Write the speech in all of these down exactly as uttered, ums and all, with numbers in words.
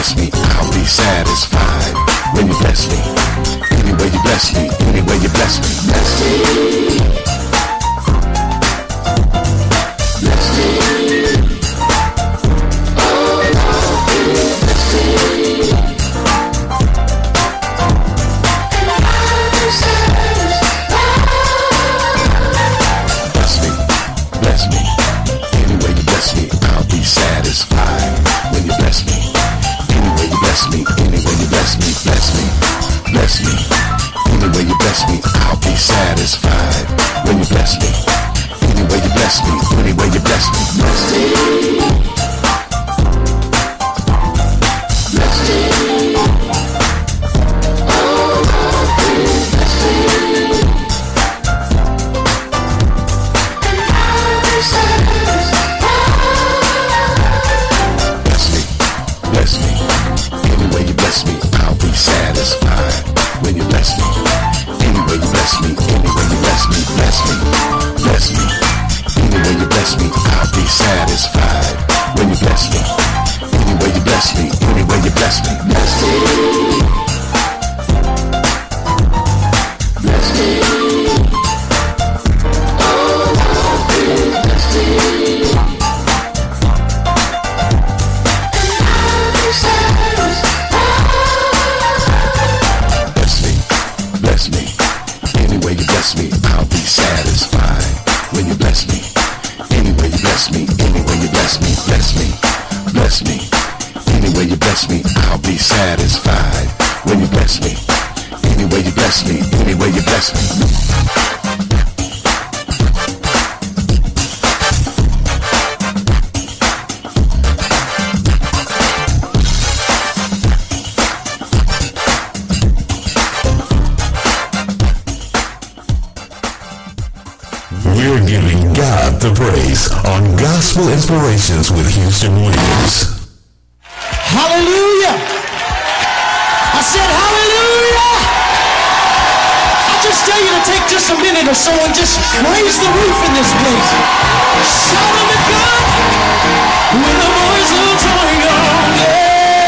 bless me, I'll be satisfied. When you bless me, any way you bless me, any way you bless me, bless me. Bless me. Oh Lord, bless me. And I'll be satisfied. Bless me, bless me. Any way you bless me, I'll be satisfied. When you bless me, any way you bless me, any way you bless me, bless me, bless me. Any way you bless me, I'll be satisfied. When you bless me, any way you bless me, any way you bless me, bless me. Bless me. Oh Lord, please bless me. And I'll be satisfied. Bless me, bless me. Any way you bless me, I'll be satisfied. When you bless me, any way you bless me, any way you bless me, bless me, bless me. Any way you bless me, I'll be satisfied. When you bless me, any way you bless me, any way you bless me, bless me. Bless me. Oh Lord, please bless me. And I'll be satisfied. Bless me, bless me. Any way you bless me, I'll be satisfied. When you bless me, any way you bless me, any way you bless me, bless me, bless me. Any way you bless me, I'll be satisfied. When you bless me, any way you bless me, any way you bless me. We're giving God the praise on Gospel Inspirations with Houston Williams. Hallelujah! I said hallelujah! I just tell you to take just a minute or so and just raise the roof in this place. Shout unto God with a voice of triumph. Yeah.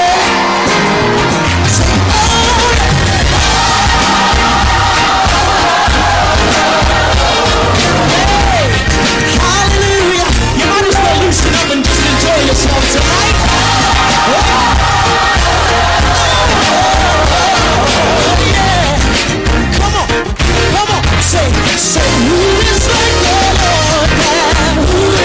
Say, oh, hallelujah! You might as well loosen up and just enjoy yourself tonight. Come on, come on, say, say, who is like the Lord, man? Who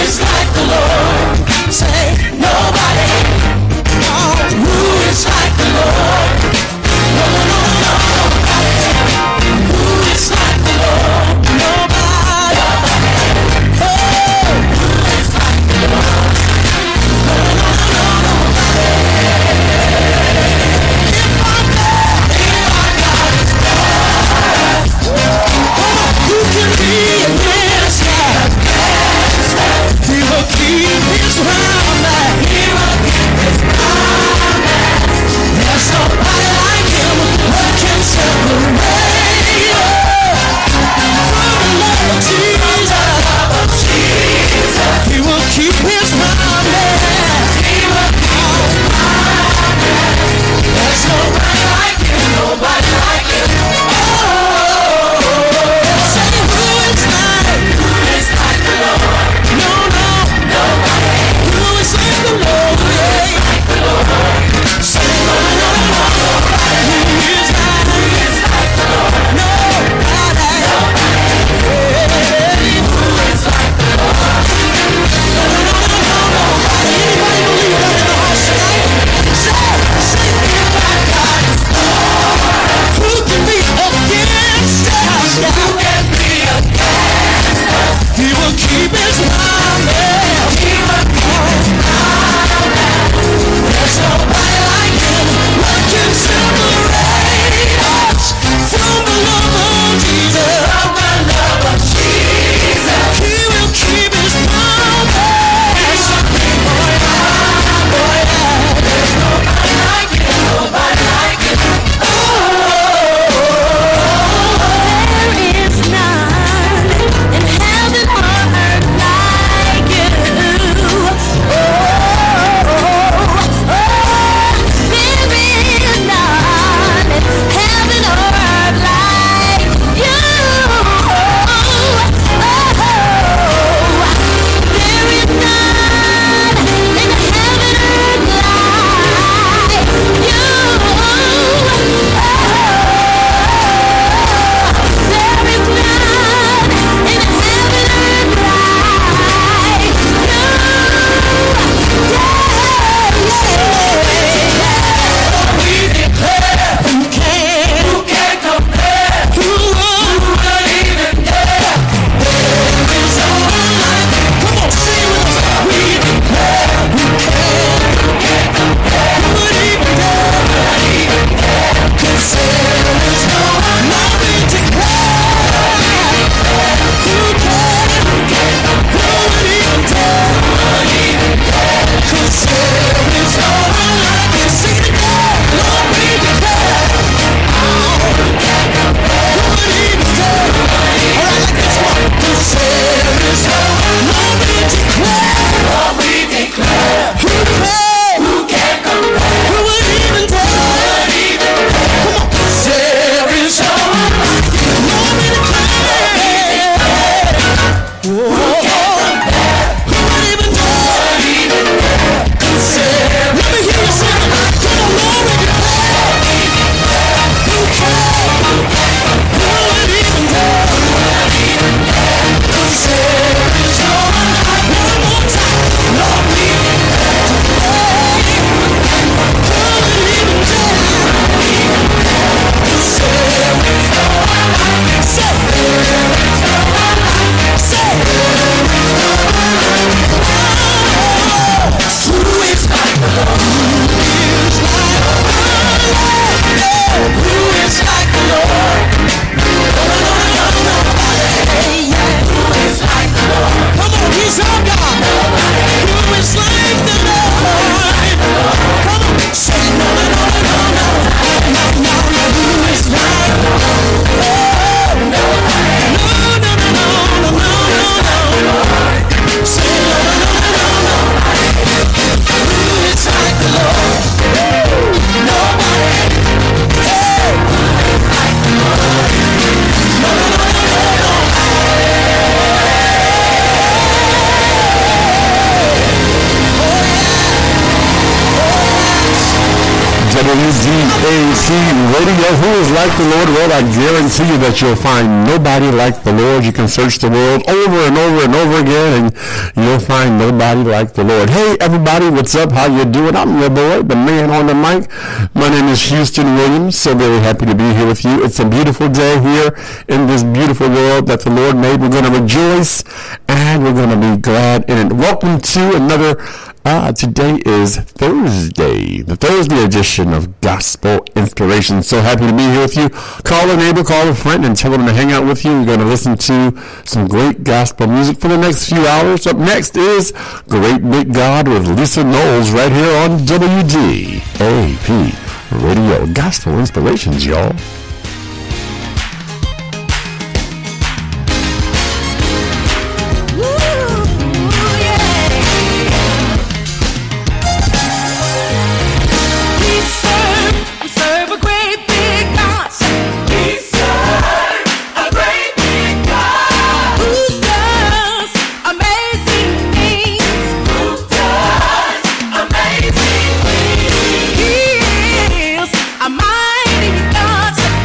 W D A T Radio. Who is like the Lord? Well, I guarantee you that you'll find nobody like the Lord. You can search the world over and over and over again, and you'll find nobody like the Lord. Hey, everybody, what's up? How you doing? I'm your boy, the man on the mic. My name is Houston Williams. So very happy to be here with you. It's a beautiful day here in this beautiful world that the Lord made. We're going to rejoice, and we're going to be glad in it. Welcome to another Uh, today is Thursday, the Thursday edition of Gospel Inspiration. So happy to be here with you. Call a neighbor, call a friend, and tell them to hang out with you. We're going to listen to some great gospel music for the next few hours. Up next is Great Big God with Lisa Knowles right here on W D A P Radio. Gospel Inspirations, y'all. Amazing things. He is a mighty God.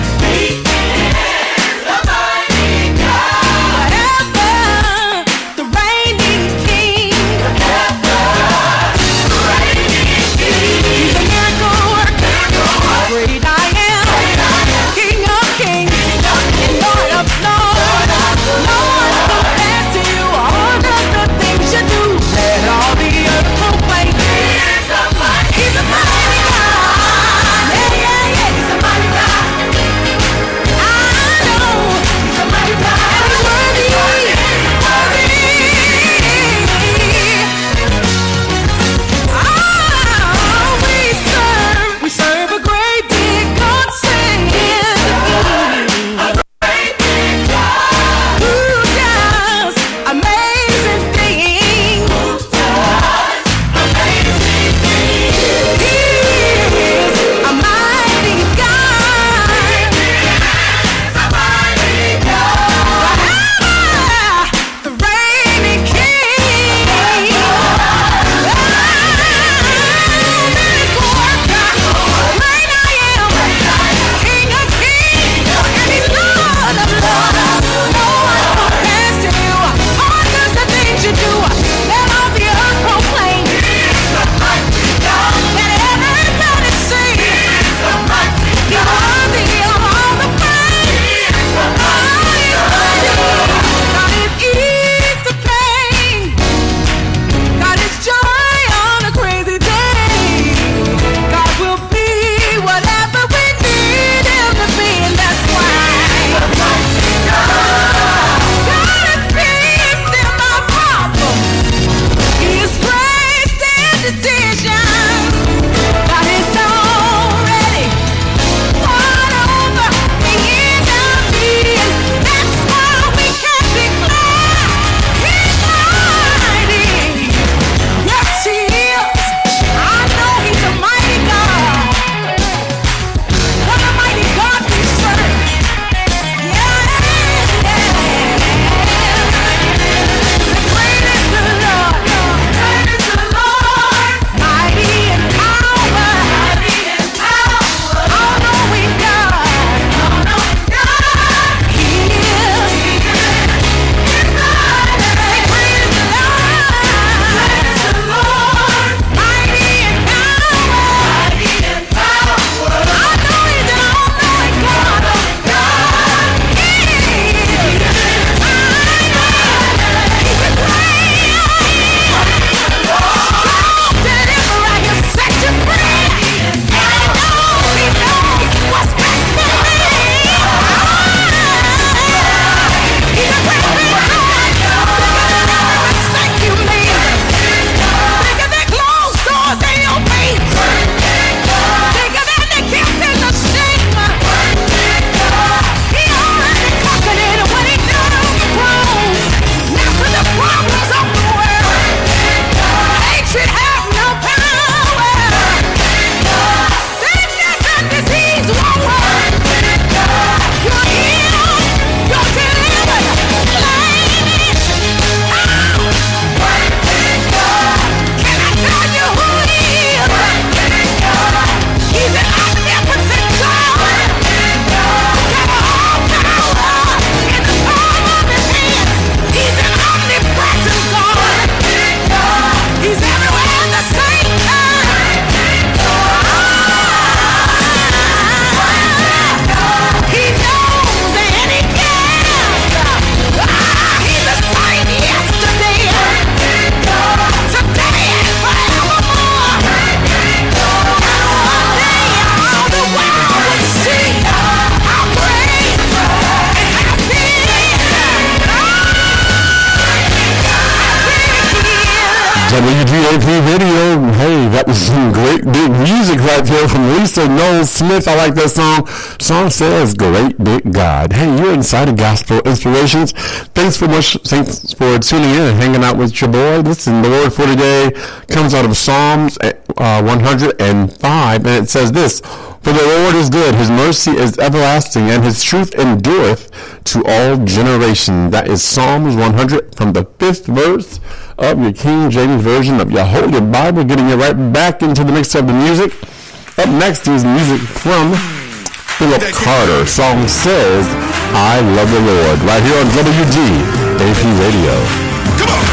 W G A P Radio. Hey, that was some great big music right there from Lisa Noel Smith. I like that song. Song says, Great Big God. Hey, you're inside of Gospel Inspirations. Thanks for much. Thanks for tuning in and hanging out with your boy. Listen, the word for today comes out of Psalms uh, one hundred five, and it says this: For the Lord is good, his mercy is everlasting, and his truth endureth to all generations. That is Psalms one hundred from the fifth verse of your King James Version of your Holy Bible, getting you right back into the mix of the music. Up next is music from Philip Carter. Song says, I Love the Lord, right here on W G A P Radio. Come on!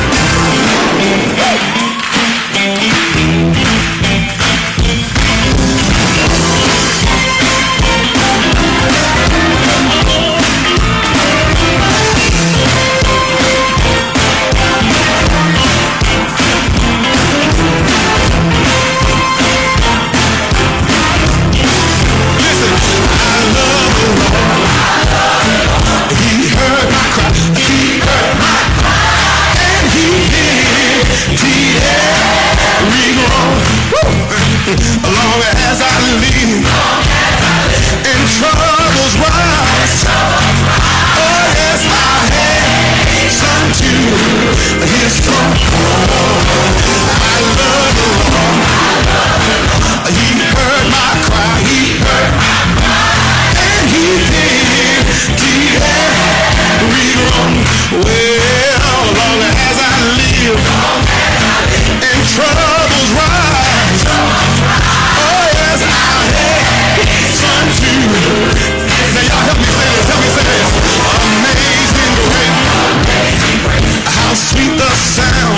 Long as I live and troubles rise, oh yes, I hasten to his throne. I love the Lord. He heard my cry, he heard my cry, and he did every wrong. Well, long as I live and troubles rise, oh yes, I hasten to. Now y'all help me say this, help me say this. Amazing grace, how sweet the sound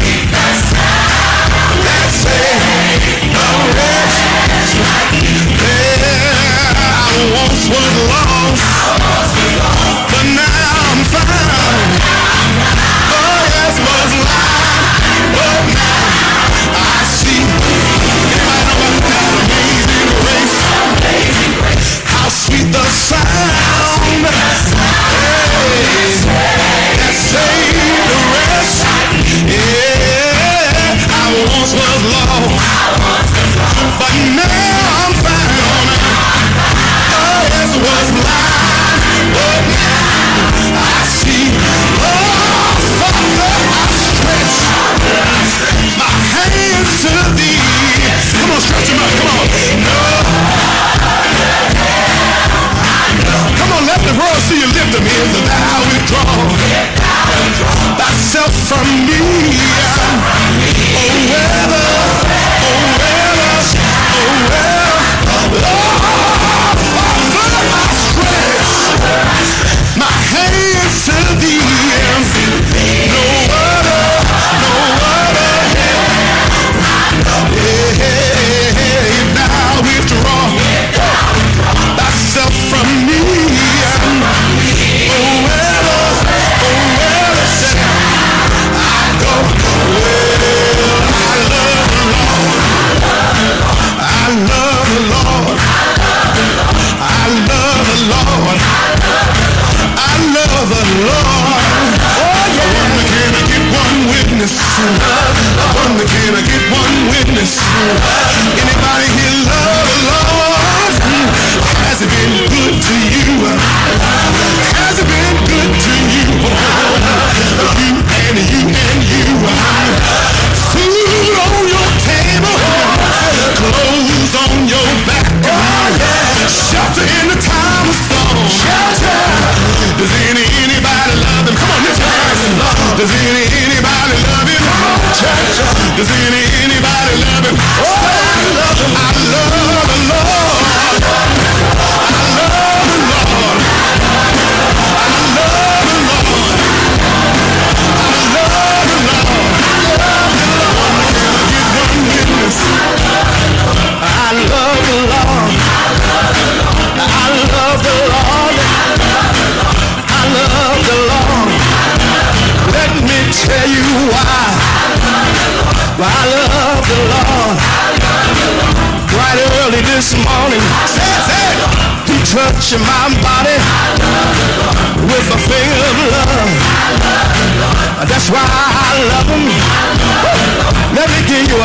that saved a wretch like me. Yeah, I once was lost, but now I'm found. Oh yes, was blind, but now I see. Anybody know about that amazing grace? How sweet the sound, hey, that saved a wretch. Yeah, I once was lost, but now I'm found. Oh yes, was blind, but now I see. Oh, Father, I stretch my hands to thee. Come on, stretch them out, come on. No. Come on, let the world see you lift them hands, and thou withdraw thyself from me. Oh, whether, oh, whether, oh, well, oh, Father, I stretch my hands to thee. No other, no other help. Hey, if thou withdraw thyself from me. Oh, whether, oh, whether shall I go? Well, I love the Lord. I love the Lord. I love the Lord. I love the Lord. Oh yeah. One can I get one witness? One can I get one witness? Anybody here love the Lord? Has it been good to you? Has it been good to you? You and you and you. Food on your table, clothes on your back, shelter in the time of storm. Shelter. Does any anybody love him? Come on, lift your hands. Does any anybody love him? Church. Does any anybody love him? Oh, I love him. I love the Lord. I love the Lord. I love the Lord. I love the Lord. Can I get one witness? I love the Lord. I love the Lord. I love the Lord. Let me tell you why. Why I love the Lord. Right early this morning, say, say, he touched my body with a finger of love. That's why I love him.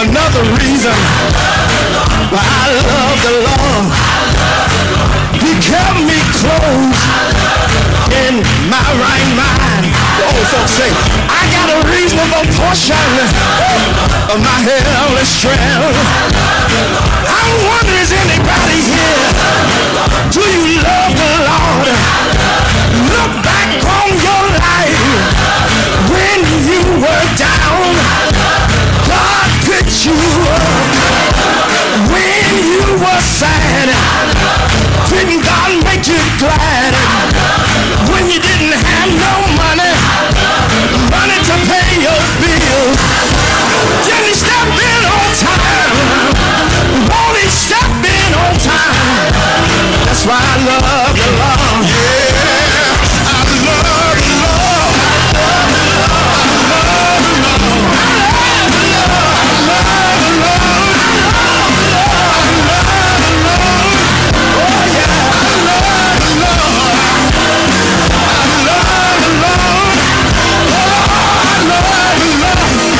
another reason why I love the Lord. He kept me close in my right mind. The old folks say, I got a reasonable portion of my heavenly strength. I wonder, is anybody here? Do you love the Lord? Look back on your life when you were down. God picked you up when you were sad. Didn't God make you glad when you didn't have no money, money to pay your bills? Didn't he step in on time? Won't he step in on time? That's why I love the Lord. Yeah, I love the Lord. I love the Lord. I love the Lord. I love the Lord. I love the Lord. Oh yeah, I love the Lord. I love the Lord. Oh, I love the Lord.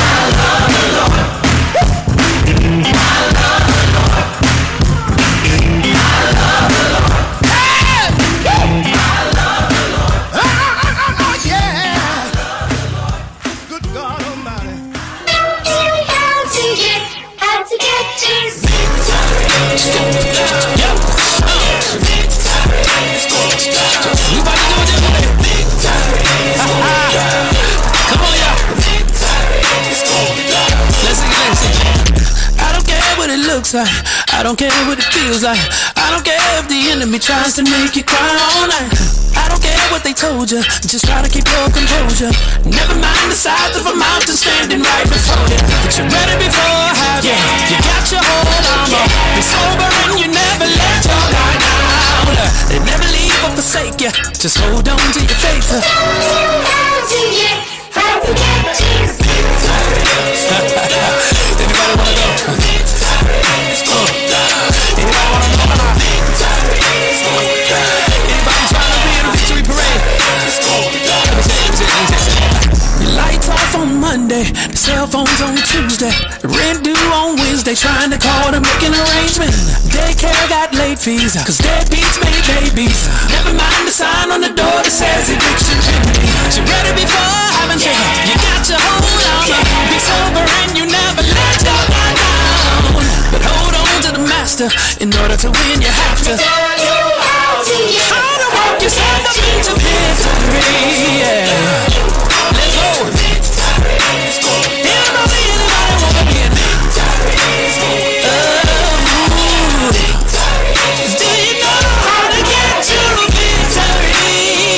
Like. I don't care what it feels like. I don't care if the enemy tries to make you cry all night. I don't care what they told you, just try to keep your composure. Never mind the size of a mountain standing right before you. But you're ready before having. Yeah. You got your whole armor. Be sober and you never let your guard down. They never leave or forsake you. Just hold on to your faith. How to get, how to get Jesus. Anybody wanna go? Lights off on Monday, the cell phones on Tuesday, rent due on Wednesday, trying to call to make an arrangement. Daycare got late fees, cause deadbeats made babies. Never mind the sign on the door that says eviction pending. You ready before having yeah. You got your hold on, yeah. Be sober and you never let your guard down. But hold on to the master, in order to win you have to. How to walk yourself up into victory, yeah. Let's go. Anybody, anybody wanna be in victory? Oh, do you know how to get to victory?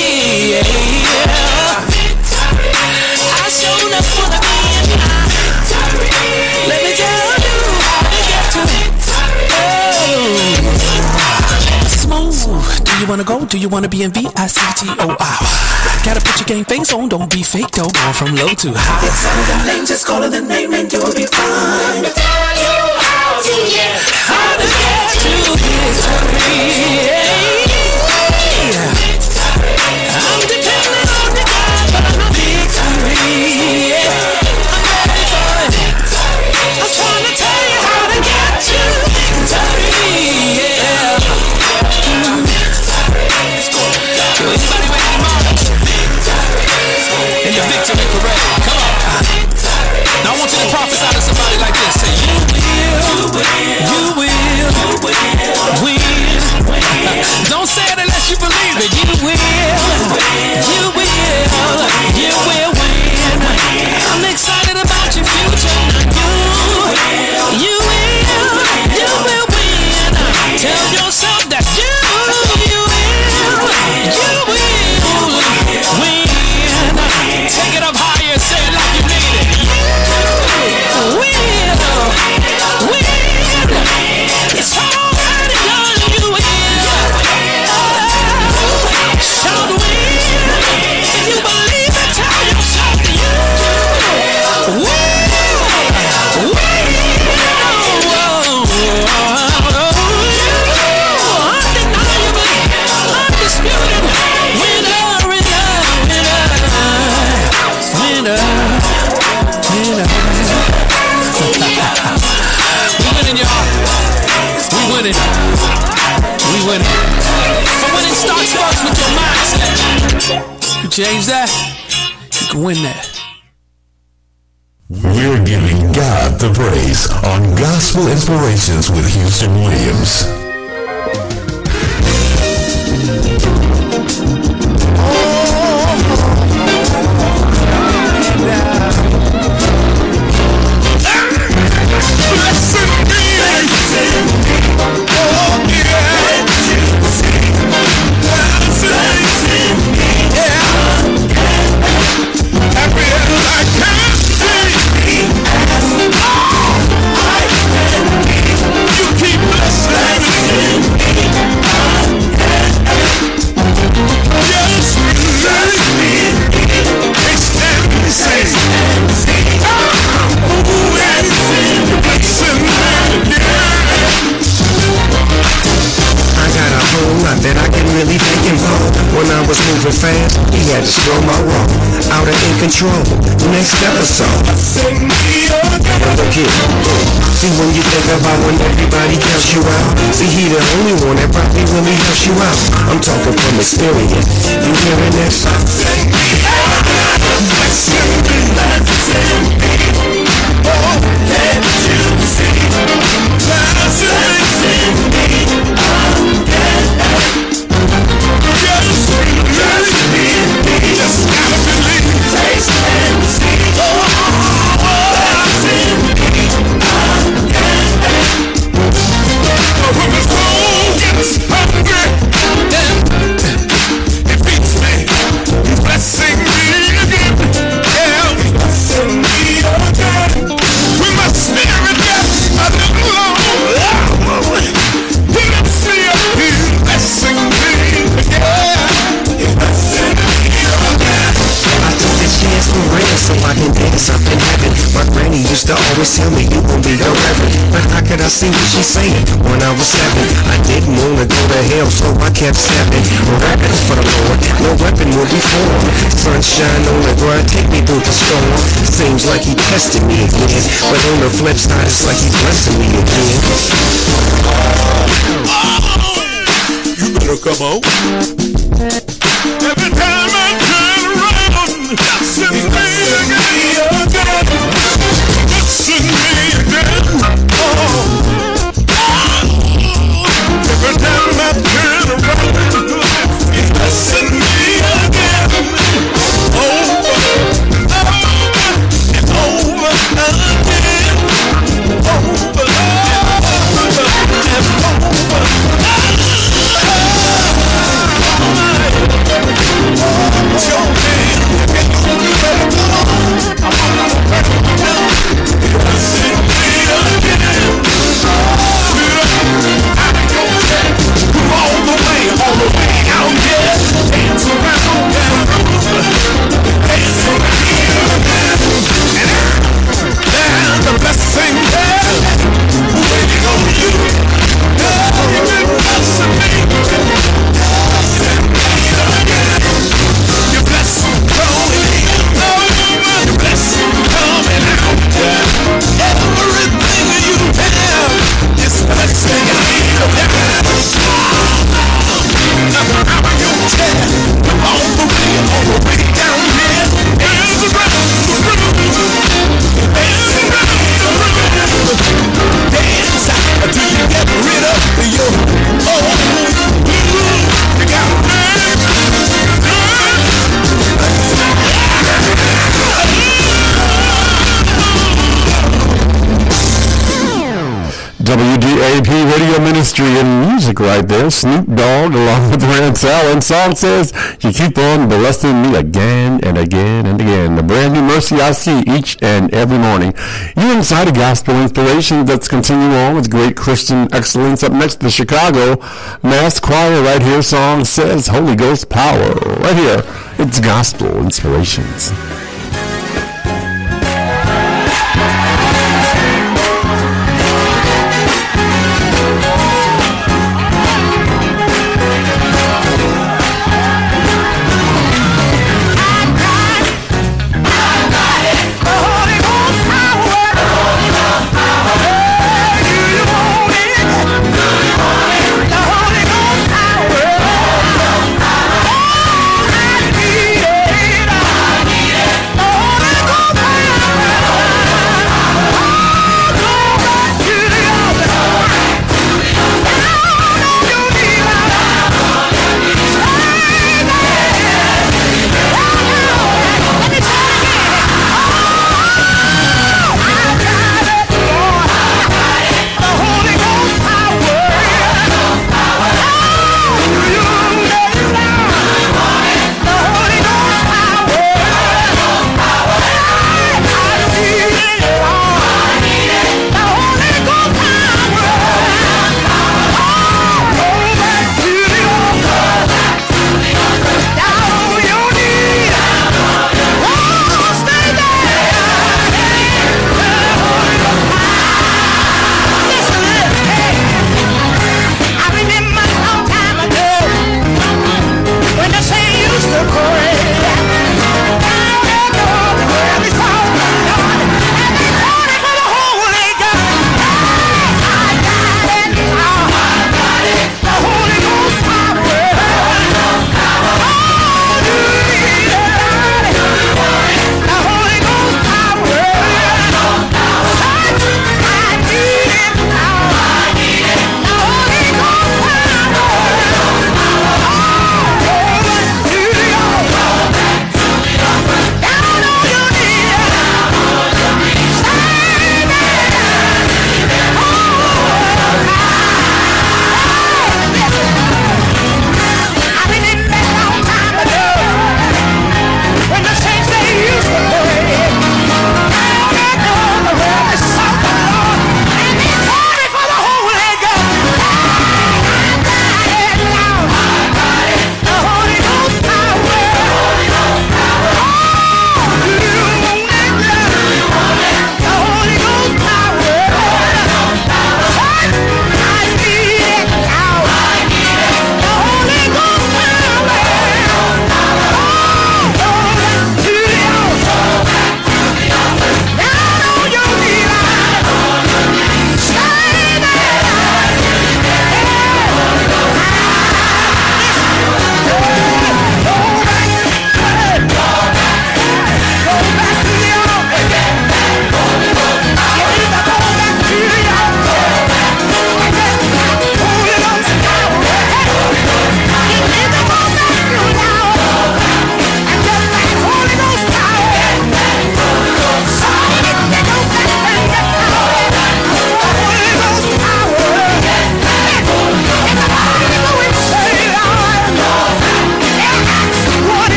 Yeah. I showed up for the being victory. Let me tell you how to get to victory. Oh, smooth. Do you wanna go? Do you wanna be in V I C T O R? Gotta put your game face on, don't be fake though. Going from low to high. It's some of them names, just call it the name and you'll be fine. But tell you how to get, how to get to victory. Yeah. I'm depending on the God for my victory. Yeah. I'm ready for it. I'm trying to tell you how to get to victory. Yeah. Mm. Anybody ready to march? In the victory parade, come on. Now I want you to prophesy to somebody like winning. We winning. But when it starts first with your mindset, you change that, you can win that. We're giving God the praise on Gospel Inspirations with Houston Williams. That I can really thank him for. When I was moving fast, he had to slow my roll. Out of in control. Next episode. Look here. See, when you think about when everybody counts you out, see, he the only one that probably really helps you out. I'm talking from experience. You hearing that? Blessing me, blessing me, blessing me. Oh, can't you see? Blessing me, oh, just gotta believe, taste and see. Oh, that's in me. When my soul gets hungry, it feeds me. He's blessing me again. Yeah, he's blessing me again. When my spirit gets a little low, he lifts me up. He's blessing me again. He's blessing me again. I took this chance for real so I can dance up in heaven. My granny used to always tell me you gon' be a reverend. But how could I see what she's saying when I was seven? I didn't wanna go to hell, so I kept stepping. Rapping for the Lord, no weapon will be formed. Sunshine on the ground, take me through the storm. Seems like he tested me again, but on the flip side, it's like he blessing me again. You better come on. Every time I turn around, blessing me again, blessing me again. Oh, every time I turn around, he's blessing me again. Over, over, and over again. Over, over, and over. W D A P Radio Ministry and Music right there. Snoop Dogg along with Rance Allen. Song says, you keep on blessing me again and again and again. The brand new mercy I see each and every morning. You're inside a Gospel Inspiration that's continuing on with great Christian excellence. Up next, the Chicago Mass Choir right here. Song says, Holy Ghost Power. Right here, it's Gospel Inspirations. Power.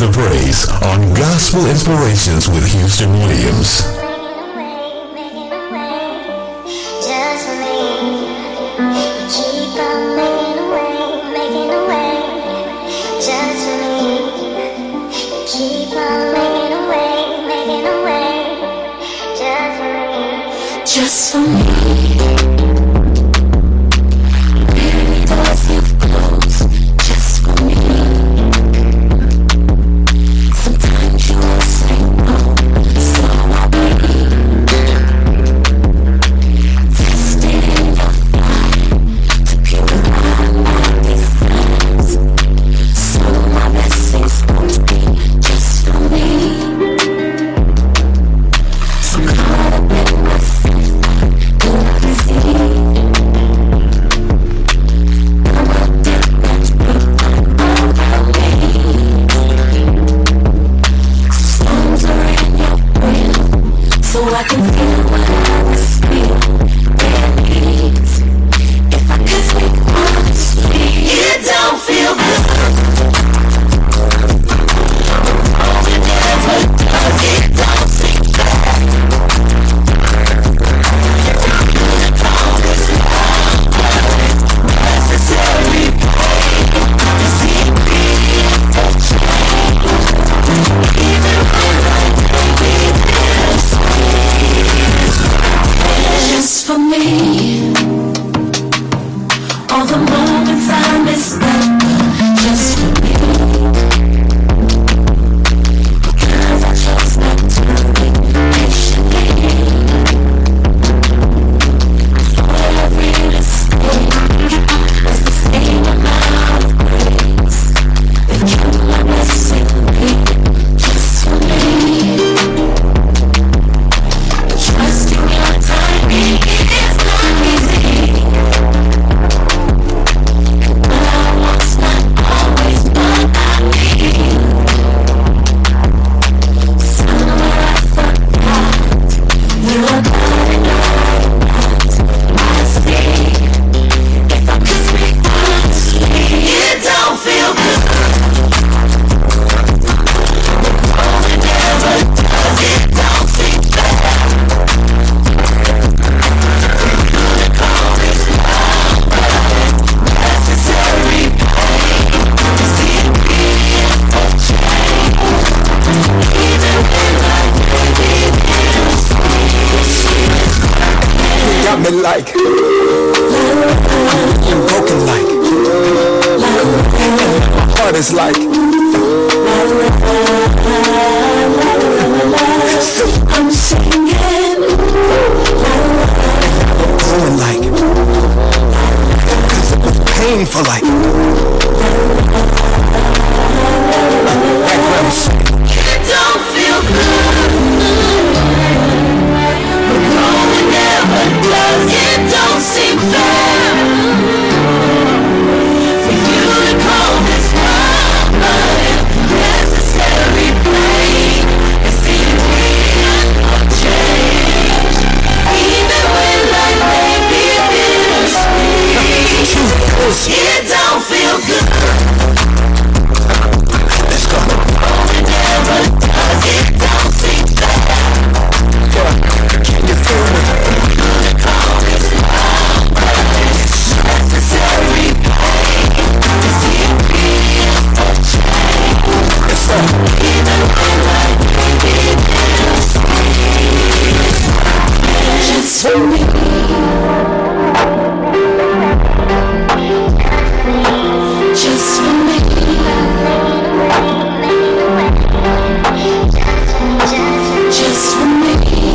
the Praise on Gospel Inspirations with Houston Williams. Just for me. Many doors you've closed, just for me. Sometimes you will say no, so I'll be tested in your fire to purify my desires. So my blessings won't be just for me. So caught up in myself, do not see. I'm a different people around me. Stones are in your brain, so I can feel what others feel. Their needs. If I could speak honestly, it don't feel good. Oh, it never does. It don't seem fair. Necessary pain to see me for change. Even when I may be bittersweet, just for me. All the moments I miss that, just for me. Because I chose not to wait patiently. Every mistake was the same amount of grace that you are missing me, just for me. Trusting your timing is not easy, but I want's not always what I need. Somewhere I forgot you are calling out. I see. If I could speak honestly, it don't feel good. Oh, it never does. It don't seem fair. For you to call this love, but necessary pain to see me for change. Even when I may be bittersweet. You got me like I'm broken like my heart is like so I'm singing, going like cause it was painful like like what I'm saying. it don't feel good. But no, it never does. It don't seem fair for you to call this love, but if necessary pain is needed for change. Even when life may be bittersweet, it don't feel good. Let's go. Oh, it never does. It don't seem fair. Can you feel me? Call this love, but it's necessary pain to see me for change. Yes, sir. Even when life may be bittersweet, just for me. Just for me. Just for me.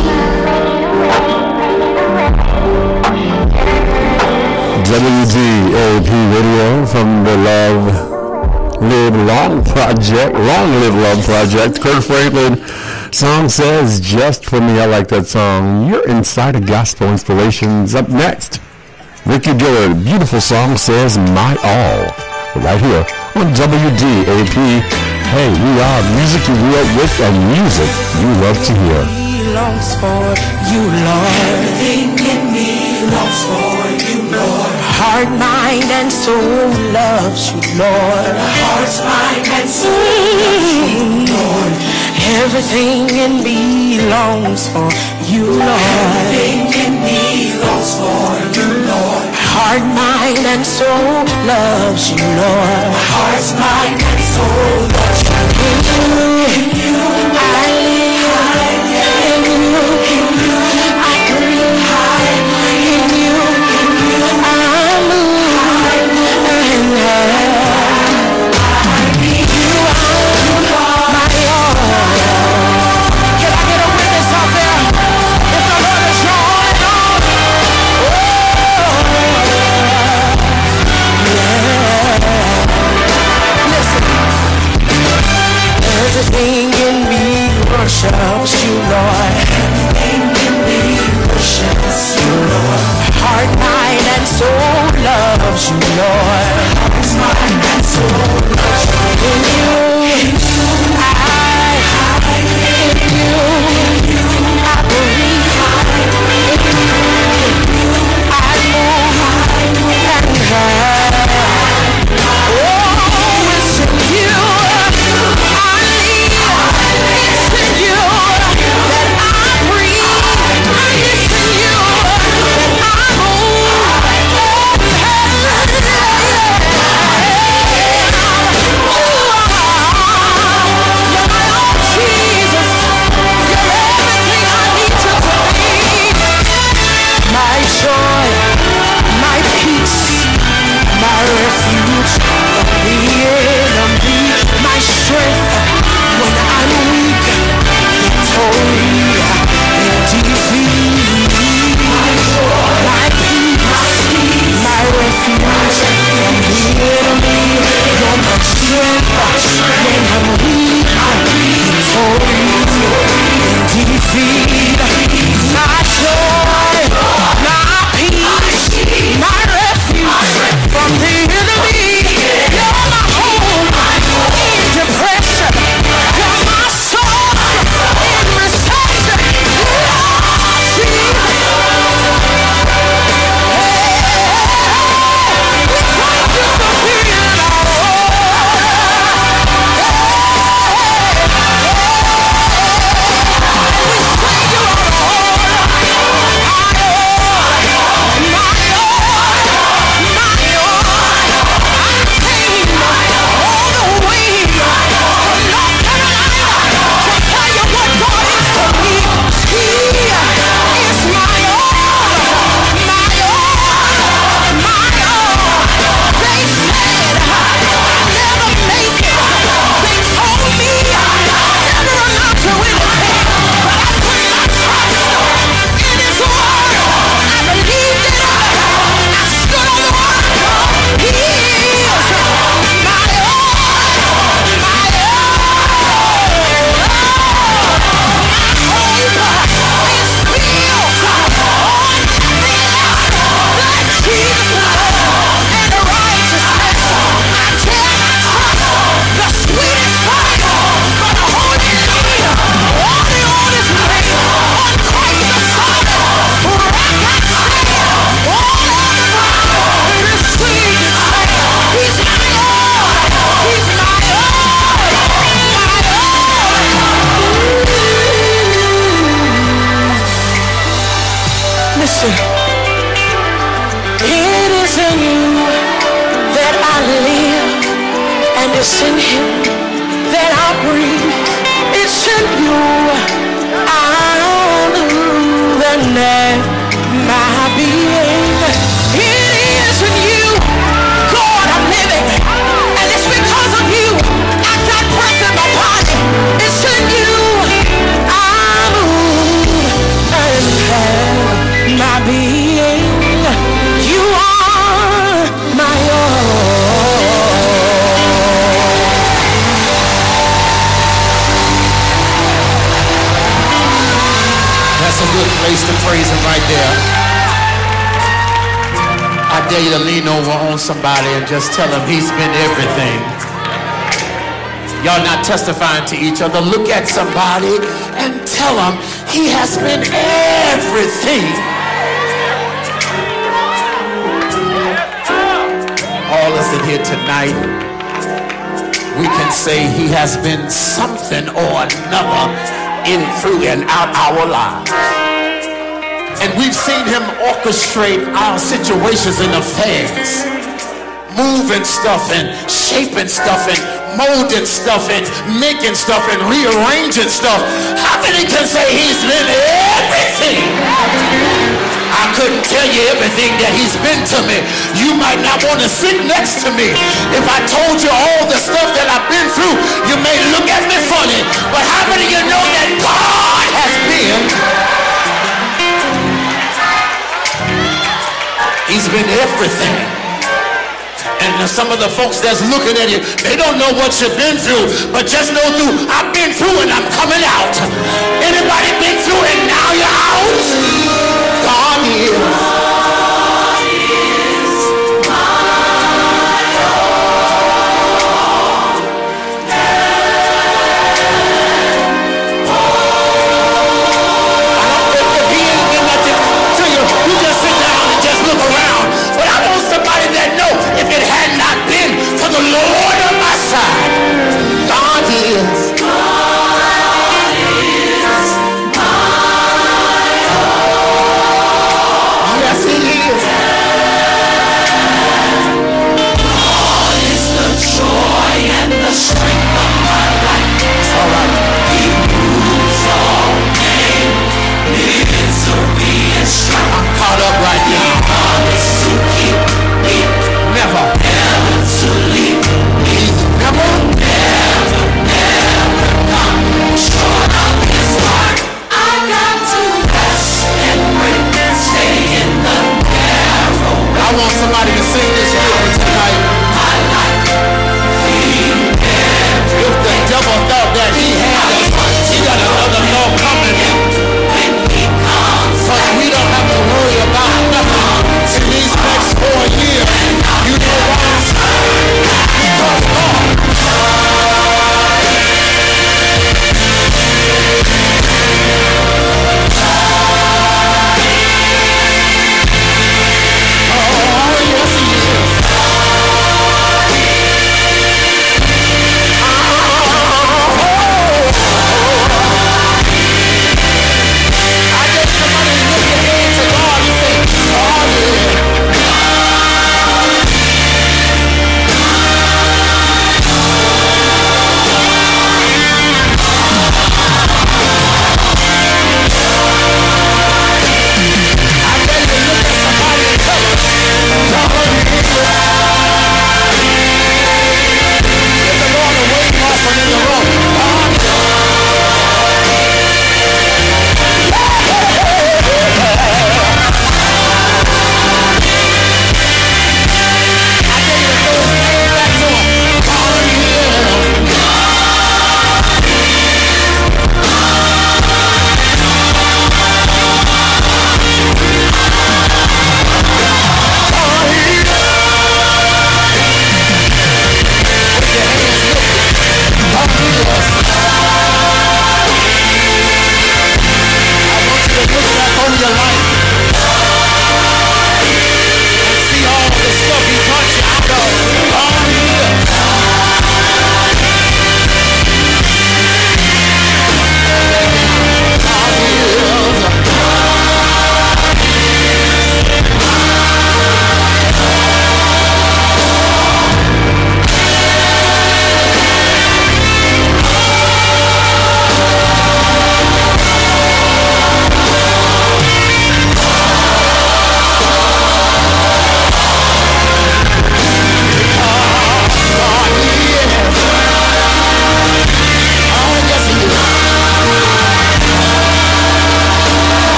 W D A P Radio from the Love Live Long Project, Long Live Love Project. Kurt Franklin song says, just for me. I like that song. You're inside of Gospel Inspirations. Up next, Ricky Dillard, beautiful song says, My All. Right here on W D A P. Hey, we are music you grew up with and music you love to hear. He longs for you, Lord. Everything in me longs for you, Lord. Heart Heart, mind, and soul loves you, Lord. Heart, mind, and soul loves you, Lord. Everything in me longs for you, Lord. Everything in me longs for you, Lord. Heart, mind, and soul loves you, Lord. Heart, mind, and soul loves you. In you, in you, I live. In you, in you, I breathe. In you, in you, I move and have. You are my all. Can I get a witness out there? If the Lord is your all, everything in me worships you, Lord. Everything in me worships you, Lord. Heart, mind, and soul loves you, Lord. Heart, mind, and soul loves you. In you, in you, I, in you, I breathe. In you, I move and have. Oh, it's in you. It's in Him that I breathe. It's in you I live and have my being. It is in you, God, I'm living, and it's because of you I got breath in my body. It's in you I move and have my being. You are my all. That's a good place to praise Him right there. I dare you to lean over on somebody and just tell them He's been everything. Y'all not testifying to each other. Look at somebody and tell them He has been everything. tonight, we can say he has been something or another in, through, and out our lives. And we've seen him orchestrate our situations and affairs, moving stuff and shaping stuff and molding stuff and making stuff and rearranging stuff. How many can say he's been everything? I couldn't tell you everything that he's been to me. You might not want to sit next to me. If I told you all the stuff that I've been through, you may look at me funny. But how many of you know that God has been? He's been everything. And some of the folks that's looking at you, they don't know what you've been through, but just know through, I've been through and I'm coming out. Anybody been through and now you're out? God is. The Lord on my side, God is. God is my all. Yes, He is. God is the joy and the strength of my life. It's all right. He moves all pain, misery, and strife. I'm caught up right now. He promised to keep me. Never. Never to leave me. Never. Never, never come short of His heart. I got to rest and wait and stay in the narrow way. I want somebody to sing this with me tonight. My life, He never. If the devil thought that he had us, he got another law coming. When He comes, cause we don't have to worry about nothing in these next four years. You know why? Because God. Oh, yes, He is. I guess somebody lift your hand to God and say, God is.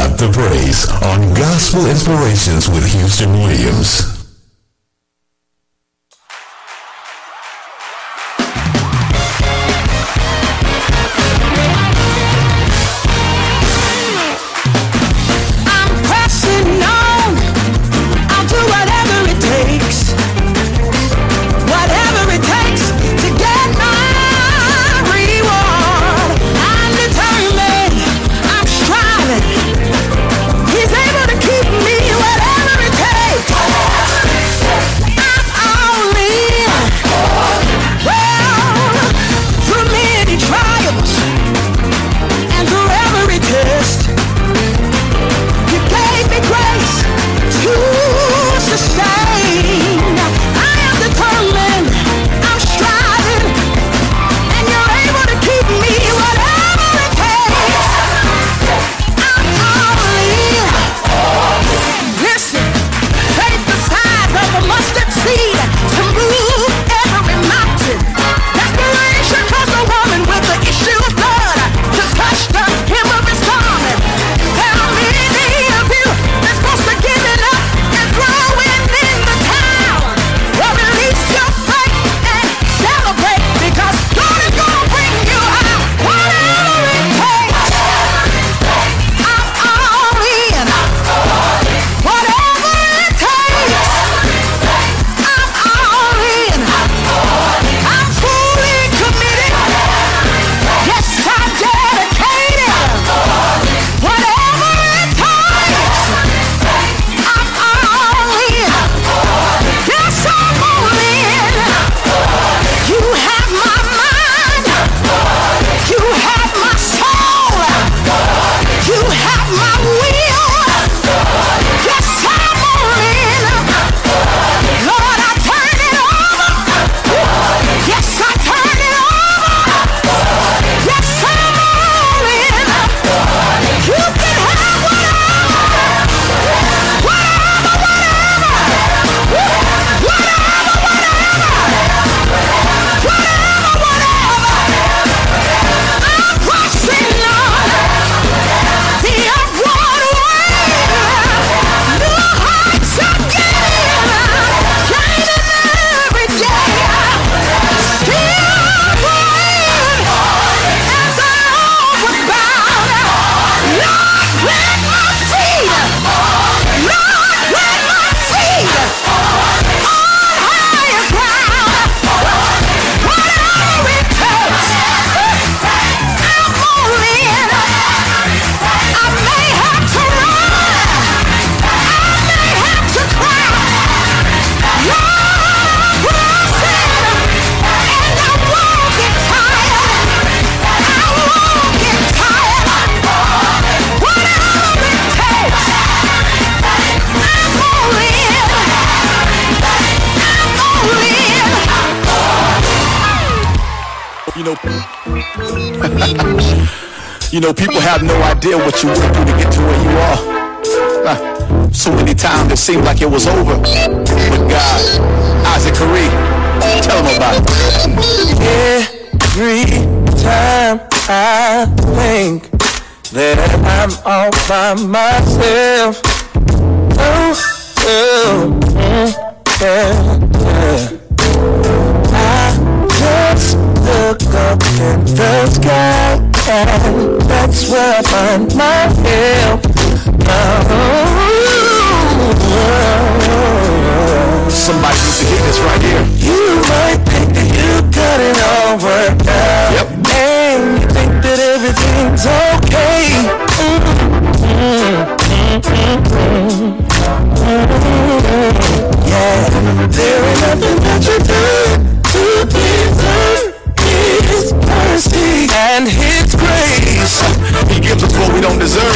Got the Praise on Gospel Inspirations with Houston Williams. You know, people have no idea what you went through to get to where you are. Uh, so many times it seemed like it was over. But God, Isaac Curry, tell him about it. Every time I think that I'm all by myself, oh, oh, mm, yeah, yeah. I just look up in the sky, and that's where I find my help. Oh, somebody needs to hear this right here. You might think that you got it all worked out, yep, and you think that everything's okay. Mm-hmm. Yeah, there ain't nothing that you do to deserve His mercy and His grace. He gives us what we don't deserve.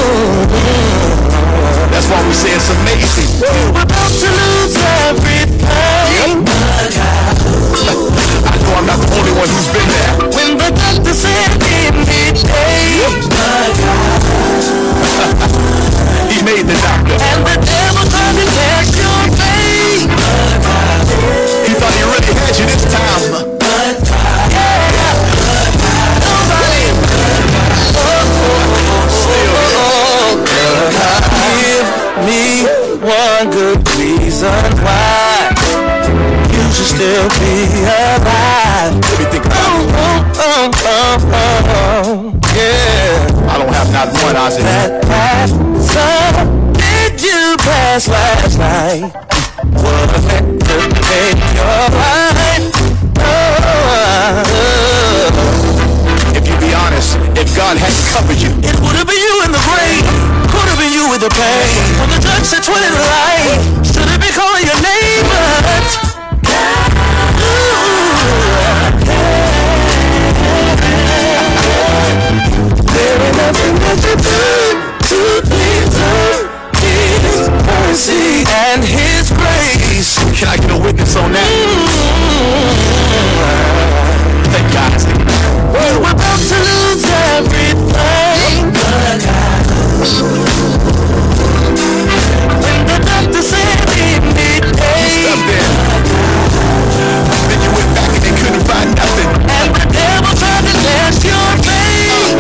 That's why we say it's amazing. We're about to lose everything. Yep. I know I'm not the only one who's been there. When still be alive. Everything. Oh, oh, oh, oh, oh, yeah. I don't have not one, Isaac. That pastor did you pass last night? Was it to take your life? Oh, if you be honest, if God hadn't covered you, it would have been you in the grave. Could have been you with the pain. When the judge said twenty to life, should have been calling your name, but there ain't nothing that you do to deserve His mercy and His grace. Can I get a witness on that? Mm-hmm. Thank God. We were about to lose everything, but when the doctor said it midday, then you went back and they couldn't find nothing. And the devil tried to dash your faith.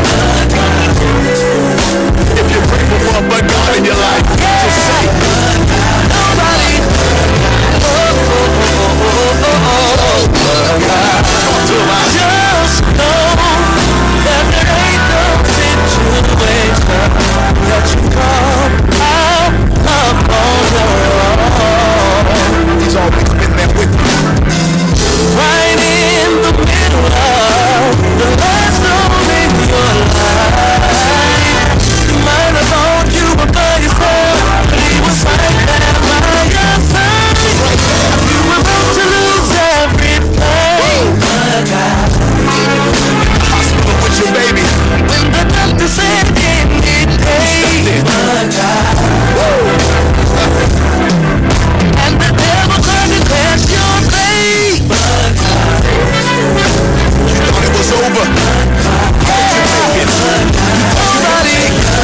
If you're grateful for a but God in your life, yeah. Just say nobody. Oh, oh, oh, oh, oh, oh, oh, God. Just know that there ain't no situation that you come out of on your own. He's always been there with you. Right in the middle of the last storm in your life. You might have thought you were by yourself, but He was right there by your side. You were about to lose everything, but God. Hospital with your baby. When the doctor said it midday, but God. And the devil tried to test your faith, but God. You thought it was over. How did you make it? Nobody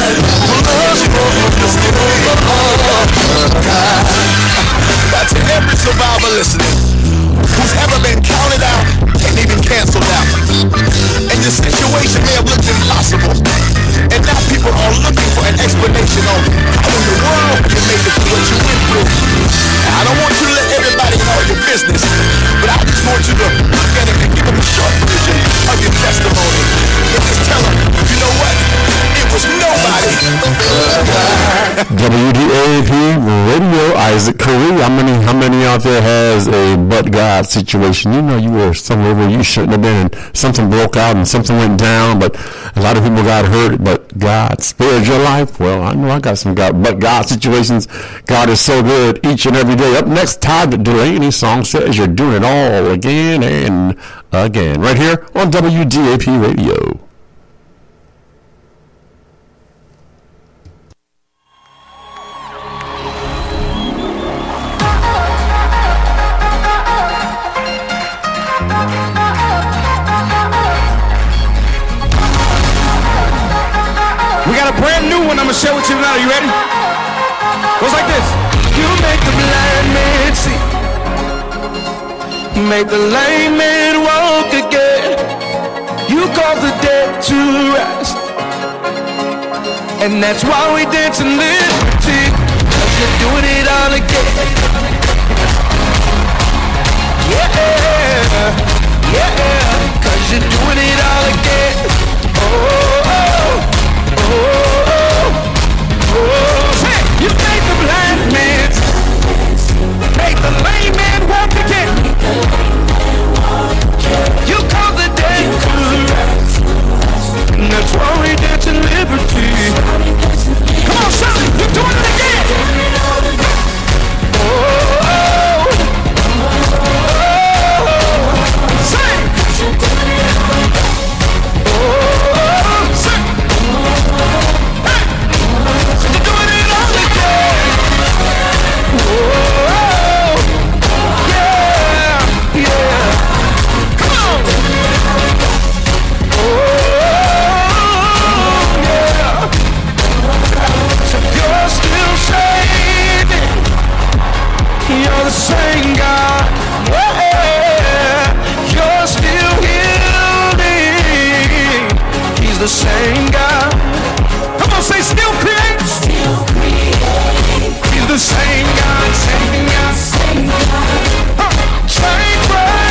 But to every survivor listening, who's ever been counted out and even canceled out, and the situation may have looked impossible, and now people are looking for an explanation on how in the world you made it through what you went through. Now, I don't want you to let everybody know your business, but I just want you to look at it and give them a short version of your testimony, and just tell them, you know what? It was nobody. W D A P Radio, Isaac Curry. How many, how many out there has a but God situation? You know you were somewhere where you shouldn't have been, and something broke out and something went down, but a lot of people got hurt, but God spared your life. Well, I know I got some God, but God situations. God is so good each and every day. Up next, Todd Delaney. Song says you're doing it all again and again. Right here on W D A P Radio. We got a brand new one I'm gonna share with you tonight. Are you ready? Goes like this. You make the blind man see, make the lame man walk again. You cause the dead to rise, and that's why we dance in liberty, 'cause you're doing it all again. Yeah, yeah, 'cause you're doing it all again. Oh, oh, oh, oh, oh. Hey, you made the blind man, make the lame man walk again. You call the dead to rise, and that's why we dance in liberty. Come on, shout it, you're doing it again. Oh, oh, oh, oh. Sing. Oh, oh, sing. Hey, you're doing it all again. Oh, yeah, yeah. Come on. Oh, yeah. So you're still saving. You're the same God. Yeah. You're still healing. He's the same God. Come on, say still create. Still create. He's the same God. Same God. Same God. Huh. Same God.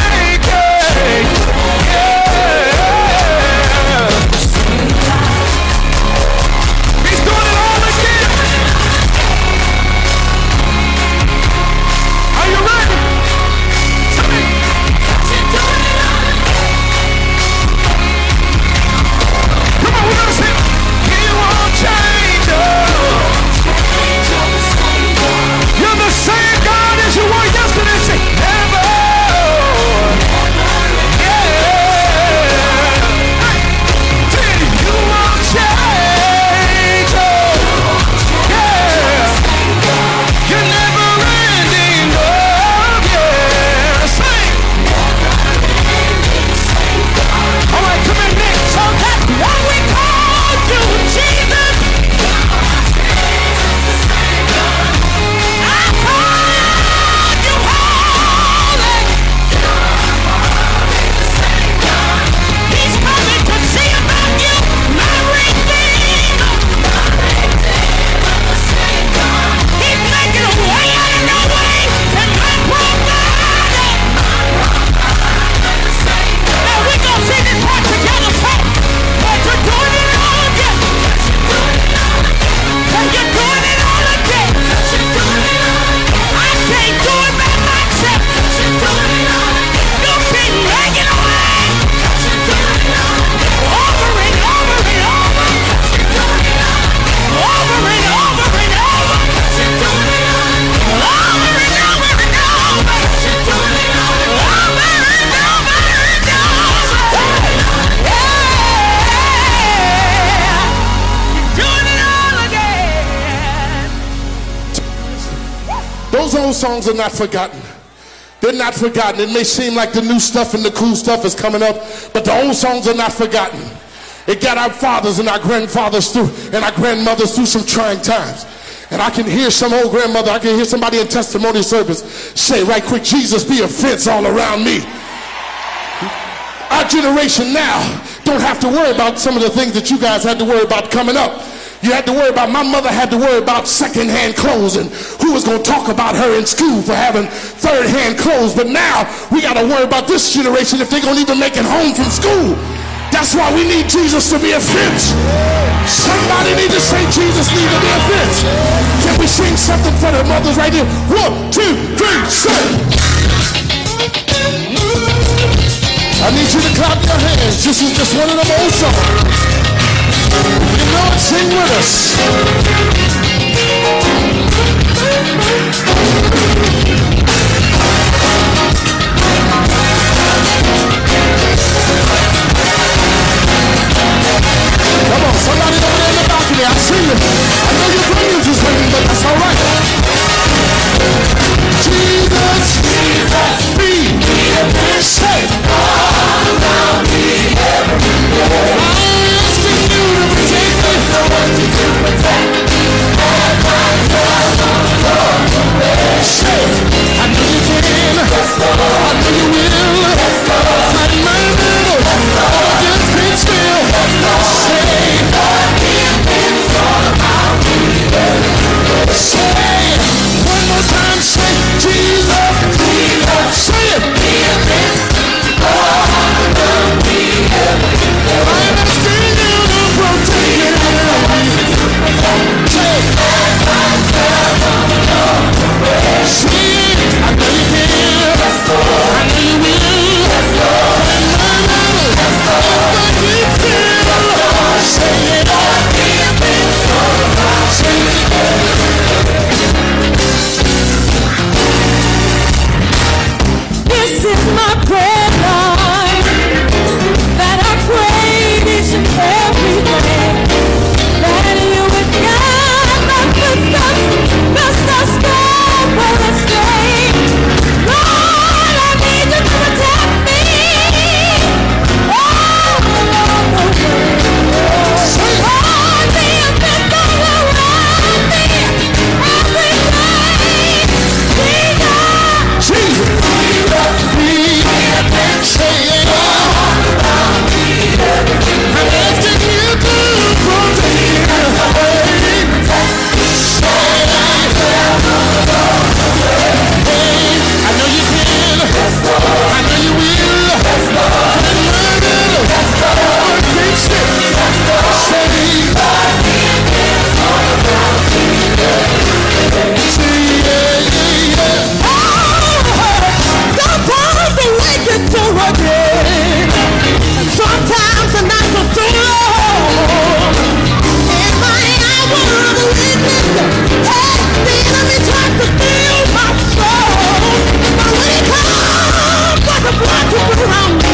old songs are not forgotten. They're not forgotten. It may seem like the new stuff and the cool stuff is coming up, but the old songs are not forgotten. It got our fathers and our grandfathers through, and our grandmothers through some trying times. And I can hear some old grandmother, I can hear somebody in testimony service say right quick, Jesus be a fence all around me. Our generation now don't have to worry about some of the things that you guys had to worry about coming up. You had to worry about, my mother had to worry about second-hand clothes and who was going to talk about her in school for having third-hand clothes. But now we got to worry about this generation if they're going to even make it home from school. That's why we need Jesus to be a fence. Somebody need to say Jesus need to be a fence. Can we sing something for the mothers right here? One, two, three, sing. I need you to clap your hands. This is just one of them old songs. You know it, sing with us. Come on, somebody over there in the balcony, I see you. I know your brains is ringing, but that's all right. Jesus, Jesus, be, be safe. All around me, every day. I'm asking you to protect me. I want you to protect me. As I drive on the road. Say, I know you can. Yes, Lord. I know you will. Yes, Lord. Fight my battle. Yes, Lord. Just be still. Yes, Lord. Say, Lord, be a fence all around me. Say, one more time, say, Jesus, Jesus. Say it. Be a fence all around me. I'm asking you to protect me. Say, as I drive on the road. Say it. I know you can. Yes, Lord. I know you will. Yes, Lord. Fight my battle. Yes, Lord. If I keep still. Say it. Lord, be a fence all around. Say it. This is my prayer, Lord, that I pray each and every day, that you would guide my footsteps, lest I stumble and stray. Lord, I need you to protect me all along the way. Lord, be a fence all around me every day. Jesus, Jesus. sometimes the nights are so long. In my hour of weakness, hey, the enemy tries to steal my soul. But when he comes like a flood to surround me,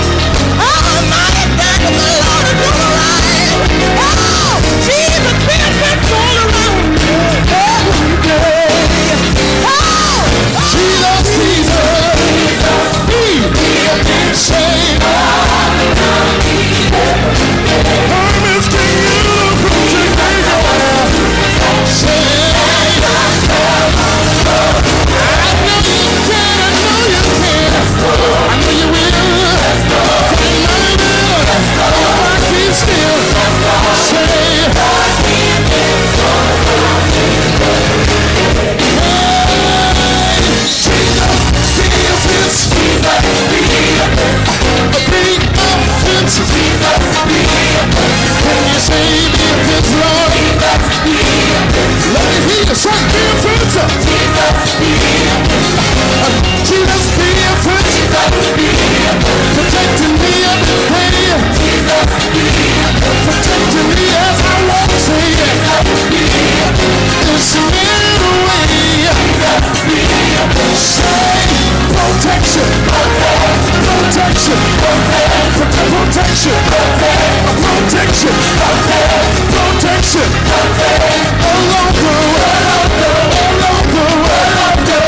Almighty God of the Lord is on the line. Oh, Jesus, be a fence all around me every day. Oh, Jesus, Jesus, be a fence. Say, protection, protection, protection,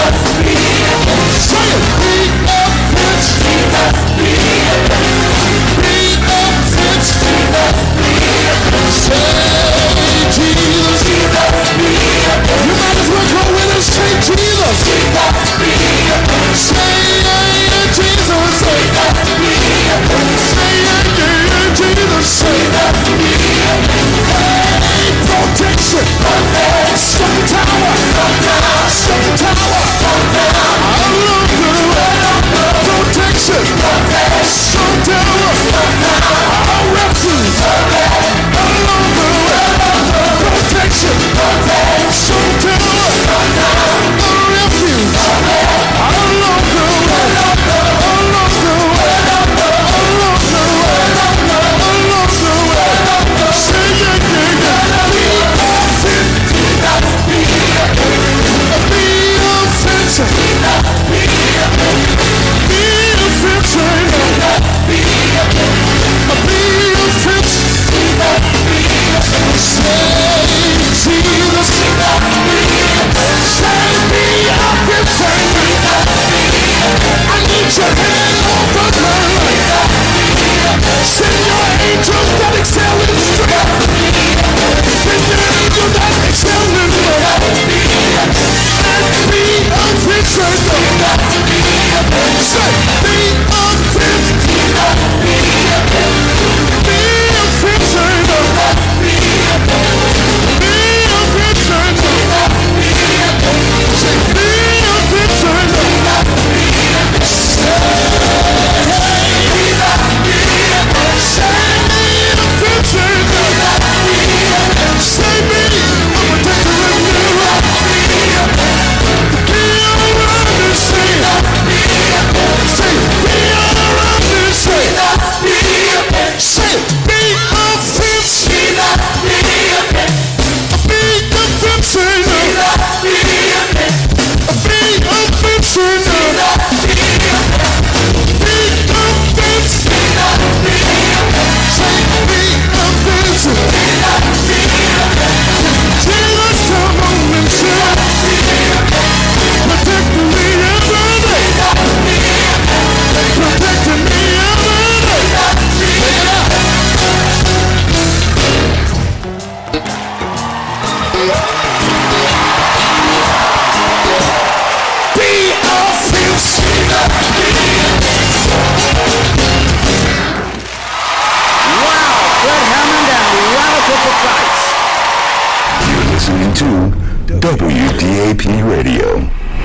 W D A P Radio.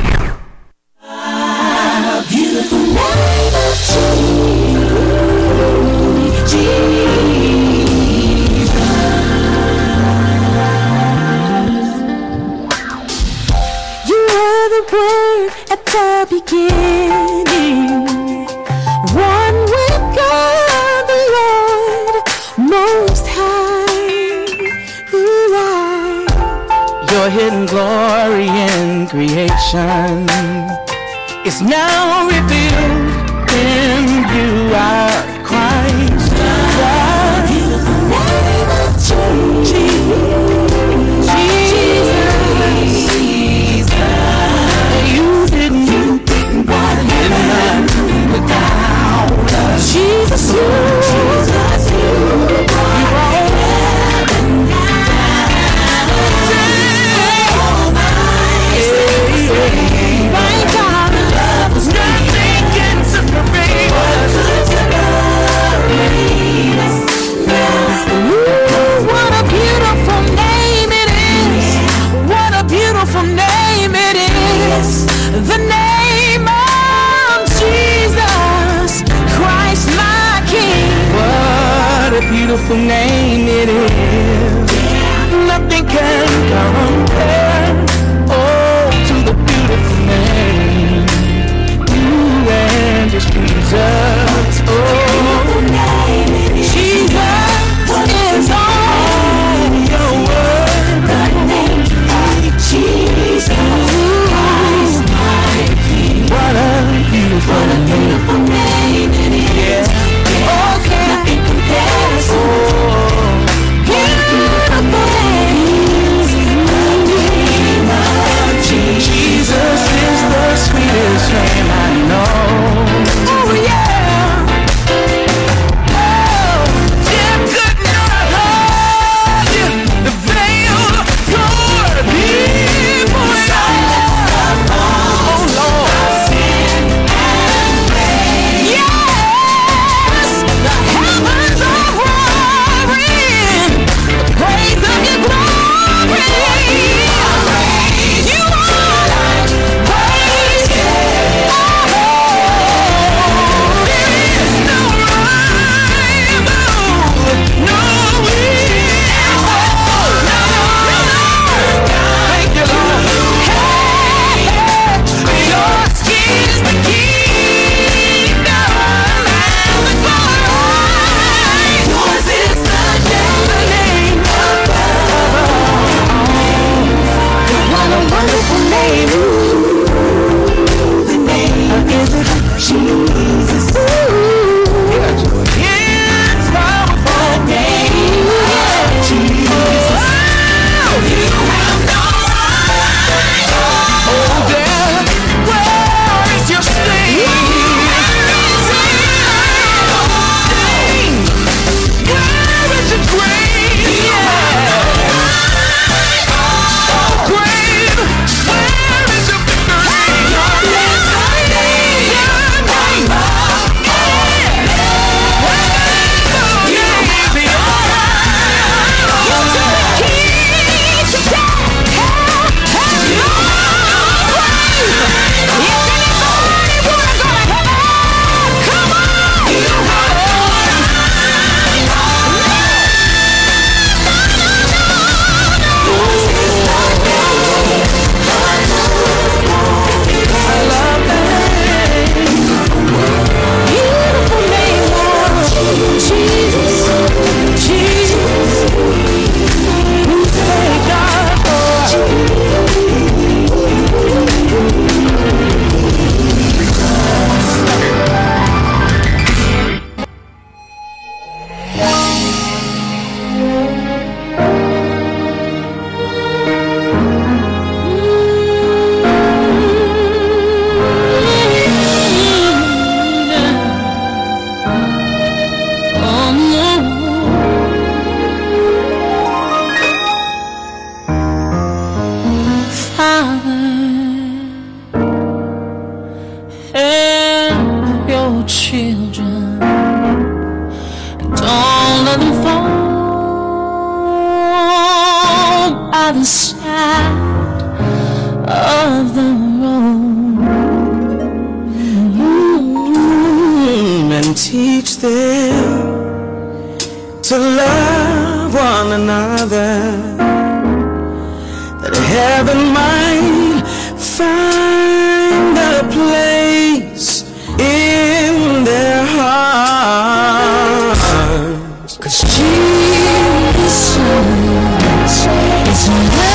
Beautiful name of Jesus. You are the word at the beginning, one with God the Lord Most High. Ooh, Your hidden glory in creation is now revealed in you, our Christ. The beautiful name of Jesus. Jesus. You didn't, you didn't want to live without us. Jesus, you, Jesus, you, you brought heaven down. My God, nothing can separate us. Ooh, what a beautiful name it is. What a beautiful name it is. The name of Jesus Christ, my King. What a beautiful name it is. Nothing can compare. Oh, to the beautiful name. Ooh, and it's Jesus. Oh, Jesus is all your word. The name Jesus. Ooh, what a beautiful, what a beautiful name it is. Yeah. Oh, can nothing compares. Oh, beautiful name. Jesus. It's powerful name. Jesus. You have no right. Oh, death, where is your sting? Where is your grave? Grave, where is your teach them to love one another, that heaven might find a place in their hearts. 'Cause Jesus is love.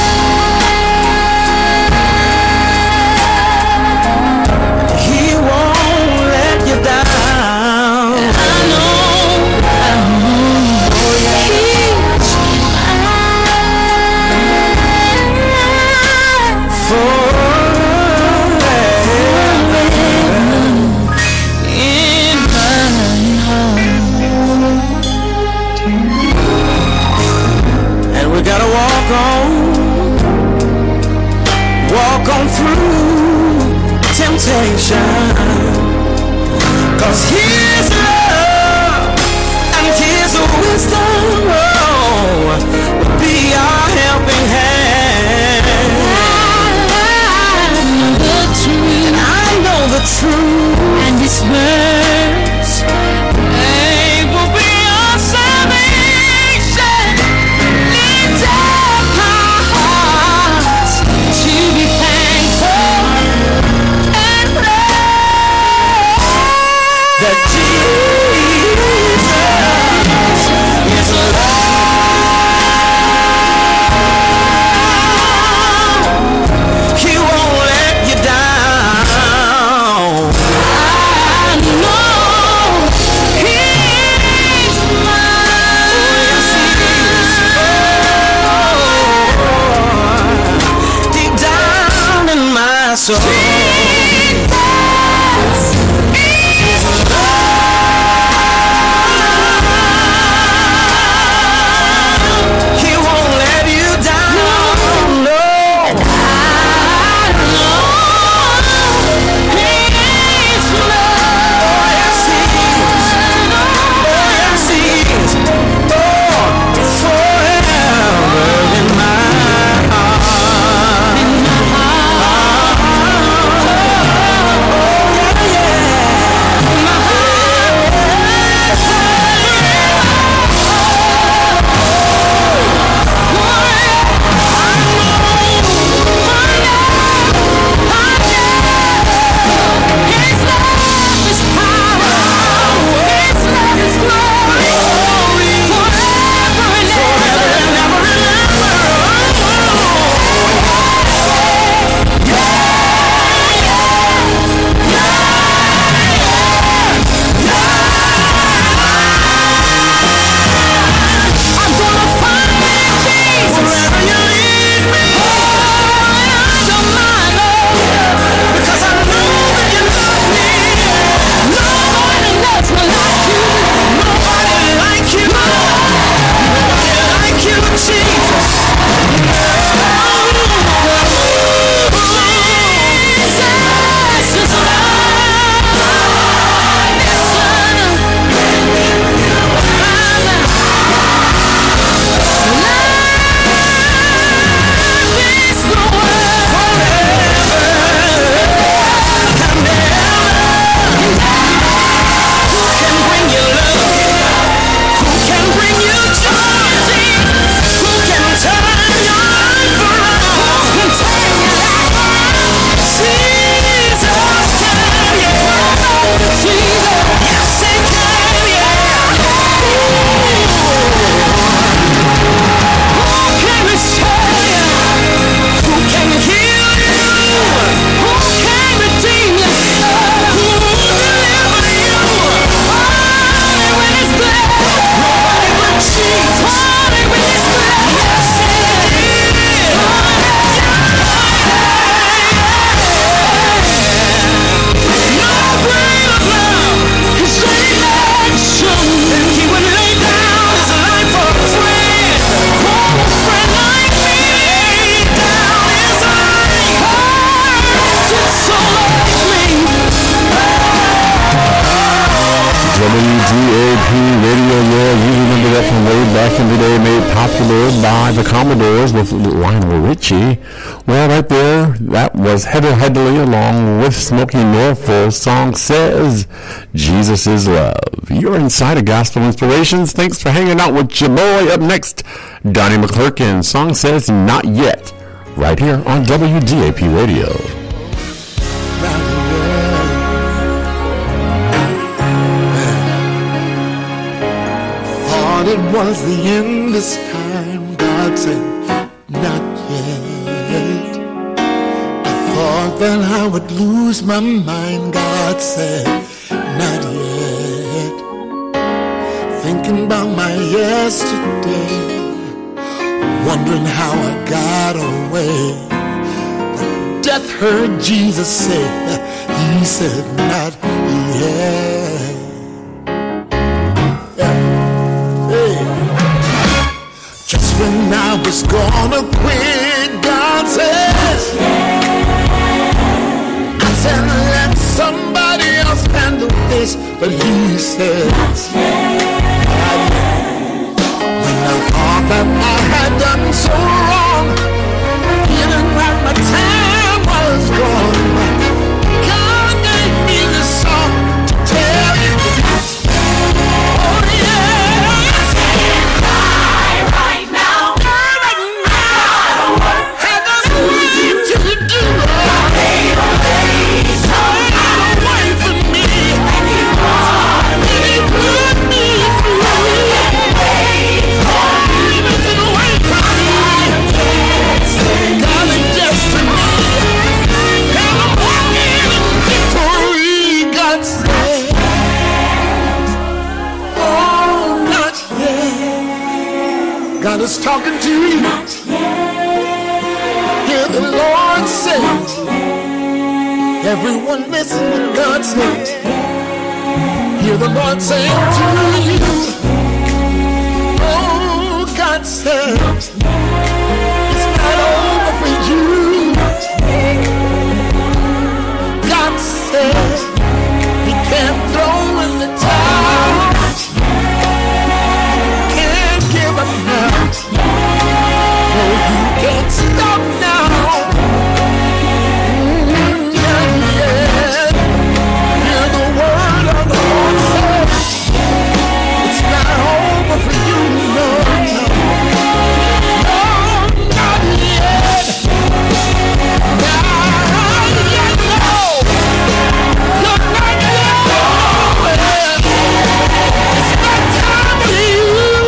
Walk on through temptation, 'cause His love and His wisdom oh, will be our helping hand. I know the truth, and I know the truth, and His words they will be our salvation. Lift up our hearts to be thankful and pray that Jesus is alive. He won't let you down. I know He's mine. Yes, He is. Deep down in my soul. W D A P Radio, yeah, you remember that from way back in the day, made popular by the Commodores with Lionel Richie. Well, right there, that was Heather Headley along with Smokey Norfolk. Song says, Jesus is Love. You're inside of Gospel Inspirations. Thanks for hanging out with your boy. Up next, Donnie McClurkin. Song says, Not Yet, right here on W D A P Radio. It was the end this time. God said, not yet. I thought that I would lose my mind. God said, not yet. Thinking about my yesterday, wondering how I got away. But death heard Jesus say, he said, not yet. When I was gonna quit, God says, I said, let somebody else handle this. But he says, when I thought that I had done so wrong, feeling like my time was gone, God gave me this song to tell you this. Oh yeah, I can't cry right now. God is talking to you. Hear the Lord say. Everyone listen when God says. Hear the Lord saying to you. Oh, God says, it's not over for you. God says, He can't throw in the towel. Can't give up now. No, you can't stop now. Mm, not yet. Hear the word of the Lord say, it's not over for you, no, no. No, not yet. Not yet, no. You're not yet over. It's not time for you.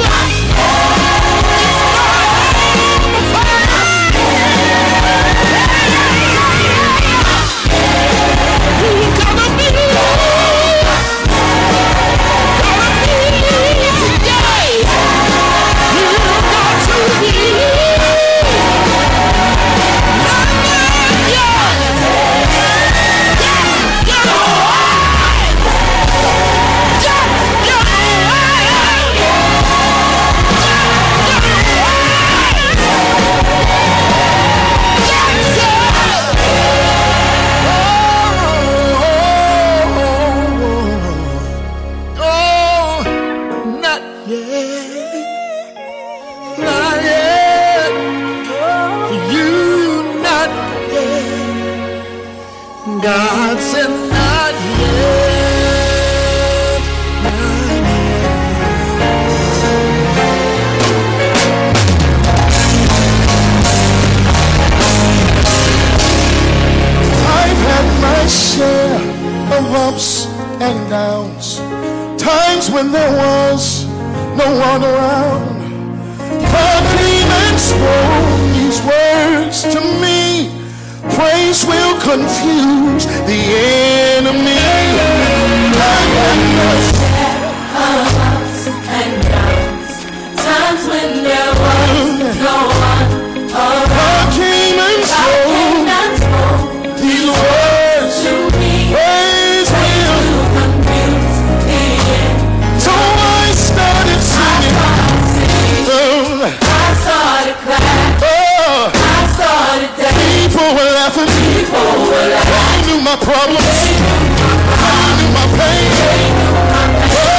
God said not yet, not yet. I've had my share of ups and downs, times when there was no one around. God came and spoke these words to me. Praise will confuse the enemy. I've had my share of ups and downs, times when there was no one around. God came and spoke these words to me. Praise will confuse the enemy. So I started singing. I started clapping. I started dancing. People were laughing. People were laughing. They knew my problems. They knew my pain. They knew my pain. Oh,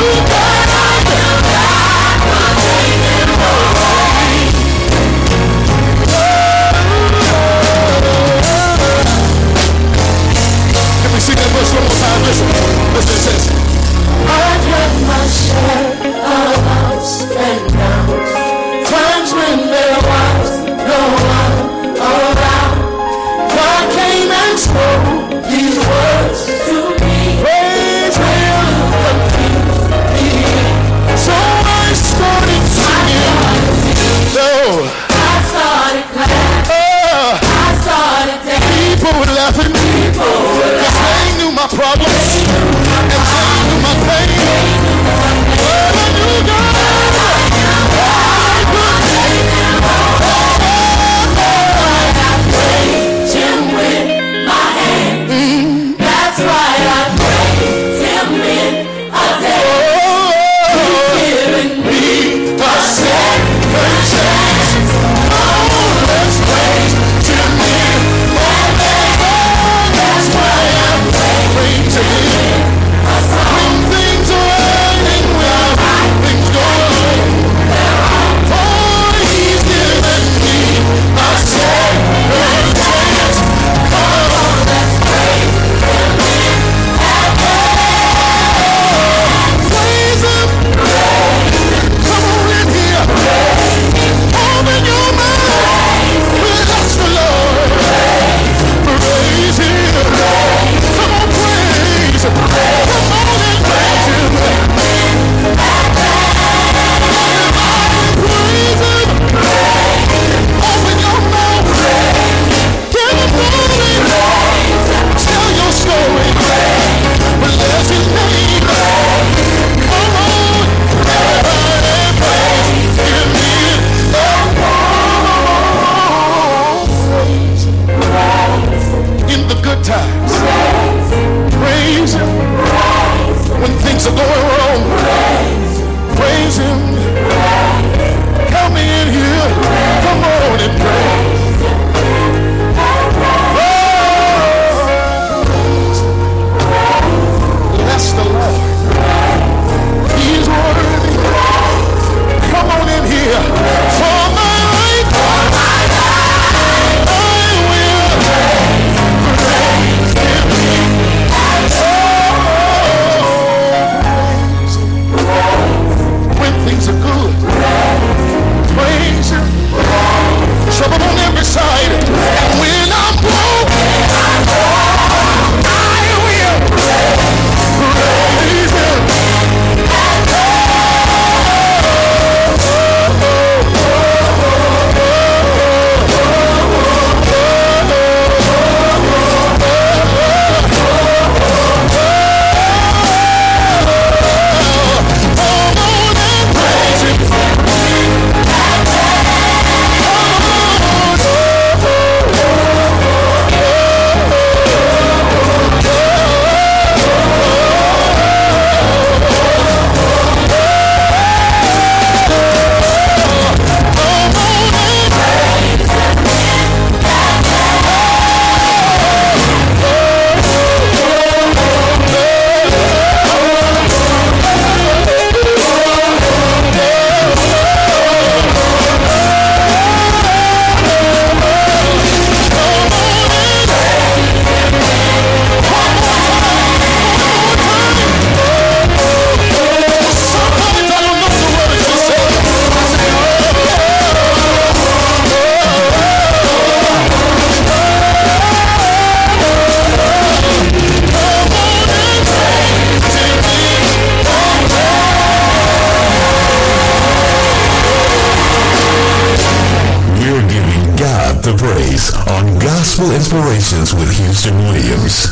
the praise on Gospel Inspirations with Houston Williams.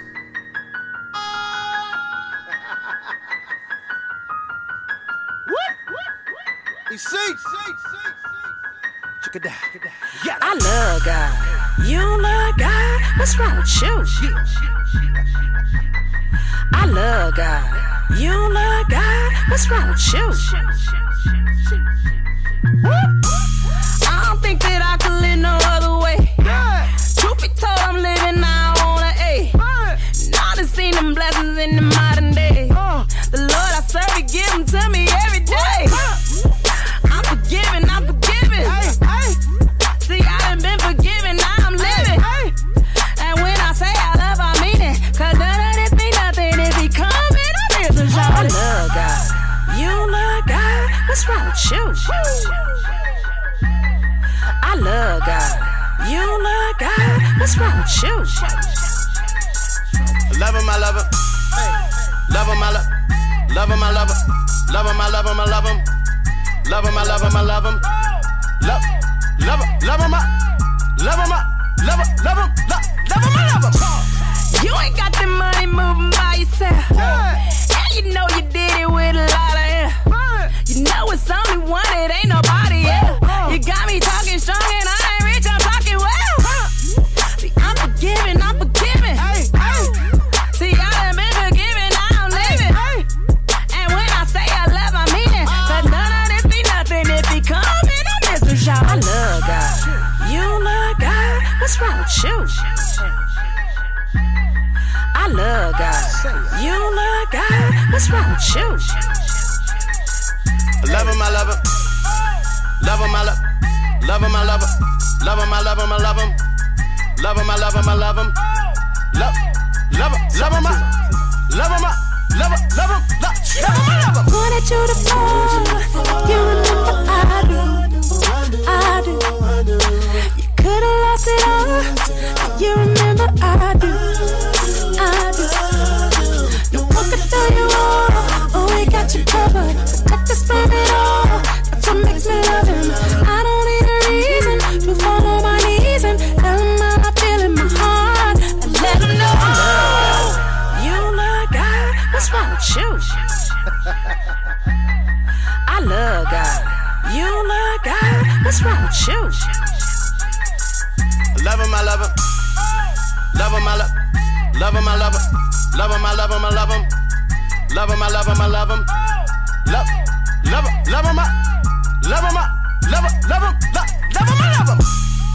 I love God. You don't love God? What's wrong with you? I love God. You don't love God? What's wrong with you? I don't think that I could live no other way. Truth be told, I'm living now on a A. Now I done seen them blessings in the modern day. The Lord I serve, he What's wrong with you? Love him, I love him. Love him, I love Love him, I love him. Love him, I love him, I love him. Love him, I love him, I love him. Love, love him, love him, I love him, I love him, love him, love, love him, I love him. You ain't got the money moving by yourself. And you know you did it with a lot of air. You know it's only one, it ain't nobody else. You got me talking strong and I ain't rich, I'm talking well. See, I'm forgiving, I'm forgiving. See, I done been forgiven, I don't live it. And when I say I love, I mean it. Cause none of this be nothing if he come and I miss him, y'all. I love God. You love God? What's wrong with you? I love God. You love God? What's wrong with you? Love him, I love him. Love him, I love Love him, I love him. Love him, I love him, I love him. Love him, I love him, I love him. Love, love him, love him, I love him, I love him, love him, love him, I love him. Wanted you to fall. You remember I do. I do. You could've lost it all. You remember I do. I do. No one could tell you all. Oh, we got you covered. Protect us from it all. That's what makes me love him. I don't need a reason to fall on my knees and tell him how I feel in my heart and let him know. You love God. What's wrong with you? I love God. You love God. What's wrong with you? Love him, I love him. Love him, I love Love him, I love him. Love him, I love him, I love him. Love him, I love him, I love him. Love, love him, love him, I love him, I love him, love him, love, love him, I love him.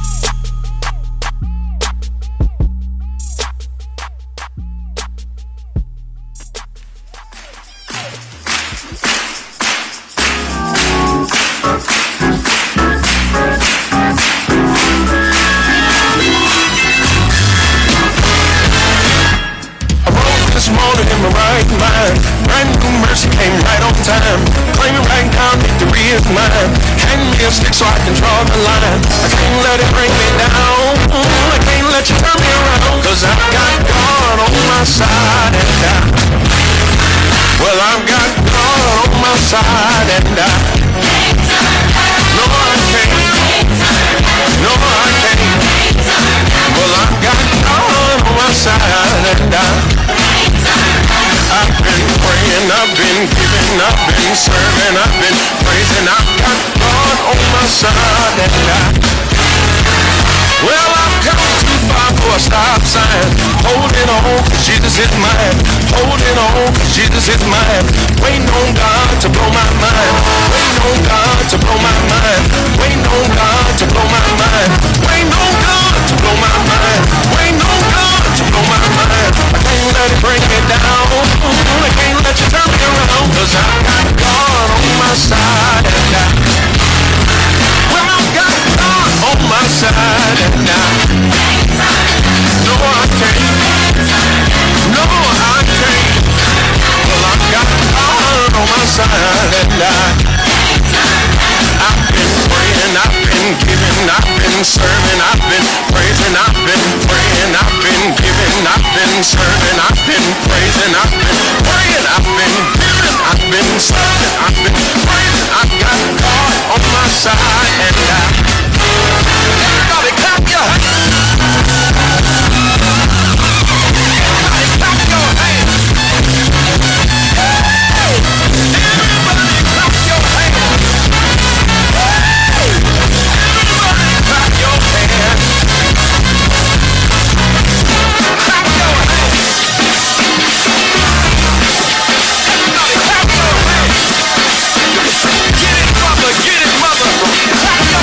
This morning in my right mind, brand new mercy came right on time. Claiming right now victory is mine. Hand me a stick so I can draw the line. I can't let it bring me down. I can't let you turn me around. Cause I've got God on my side and I Well, I've got God on my side and I No, I can't No, I can't Well, I've got God on my side and I I've been praying, I've been giving, I've been serving, I've been praising, I've got God on my side and I Well, I've come too far for a stop sign. Holding on, cause Jesus is mine. Holding on, cause Jesus is mine. Waiting on God to blow my mind. Waiting on God to blow my mind. Waiting on God to blow my mind. Waiting on God to blow my mind. Waiting on God to blow my mind. I can't let it bring me down. I can't let you turn me around. Cause I've got God on my side and I Well, I've got God on my side and I No, I can't No, I can't Well, I've got God on my side and I I've been praying, I've been giving, I've been serving, I've been praising, I've been praying, I've been giving, I've been serving, I've been praising, I've been praying, I've been giving, I've been serving, I've been praising, I've got God on my side and I Everybody clap your hands. Everybody clap your hands. Hey! Everybody clap your hands. Hey! Everybody clap your hands. Clap your hands. Everybody clap your hands. Get it, brother, get it, mother. Clap your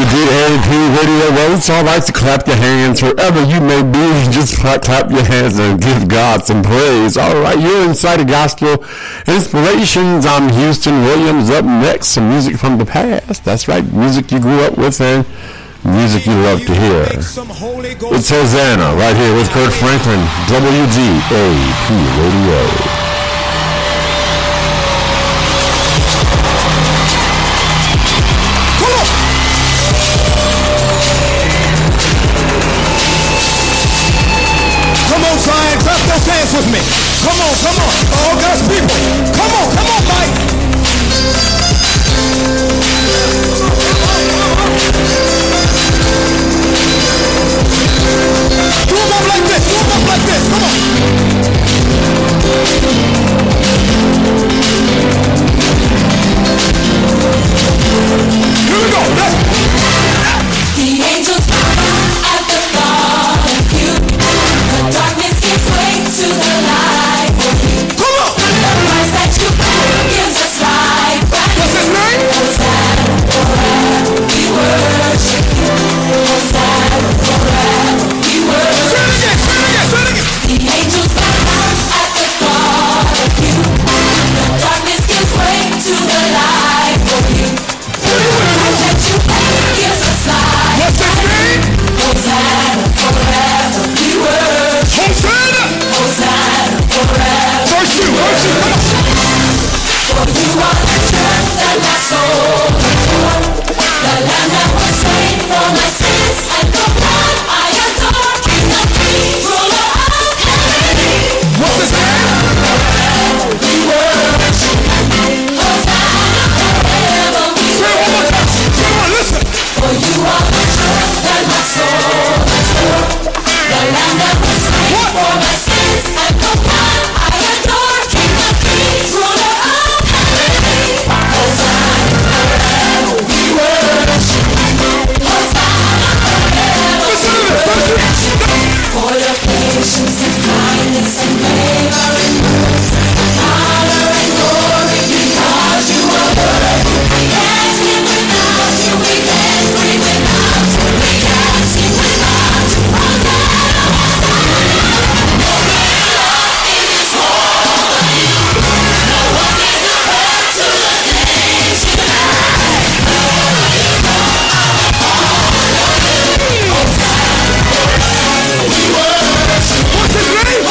D A P Radio. Well, it's all right to clap your hands wherever you may be. Just clap, clap your hands and give God some praise. All right, you're inside of Gospel Inspirations. I'm Houston Williams. Up next, some music from the past. That's right, music you grew up with and music you love to hear. It's Hosanna right here with Kurt Franklin, W D A P Radio. Dance with me. Come on, come on. All God's people. Come on, come on, Mike. Do them up like this. Do them up like this. Come on. Here we go. Let's The angels at the thought of you. The darkness gives way to the light for you. Come on. The price that you pay gives us life. What's his name? Hosanna forever. We worship you. Hosanna forever. We worship you. Say it again. Say it again. Say it again. The angels bow at the thought of you. The darkness gives way to the light for you. The price that you pay gives us life. What's his name? Hosanna forever. We worship. Hosanna. Hosanna forever. Verse two. Verse two. Come on. For you are the strength that my soul adore. The Lamb that was slain for my sins and the blood I adore. King of kings, ruler of heaven. What's his name? We worship. Hosanna forever. We Say it one more time. Say it one. Listen. For you are the strength that my soul adore. The Lamb that was slain for my sins and the blood I adore. King of kings, ruler of heaven. Hosanna forever. We worship. Hosanna forever. Listen to this. Listen to this. For your patience and kindness and favor and mercy, honor and glory, because you are worthy. We can't live without you. We can't breathe without you. We can't sing without you. Hosanna, Hosanna. No greater love in this world than you. No one can compare to the things you have. What's his name?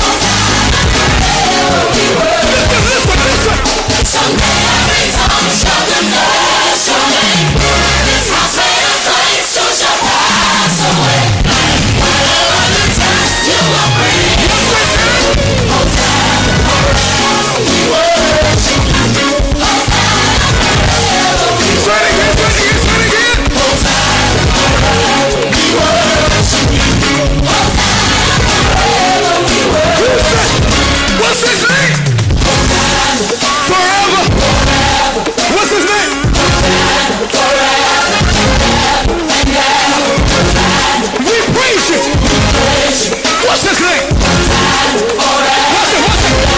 Listen, listen, listen. Someday every tongue shall confess your name. This house made of clay soon shall pass away. Whatever the test you will bring. Hosanna forever we worship. Hosanna forever we Say it again. Say it again. Say it again. Hosanna forever we worship. Hosanna forever we worship. What's his name? Forever. What's his name? We praise you. What's his name? What's it? What's it?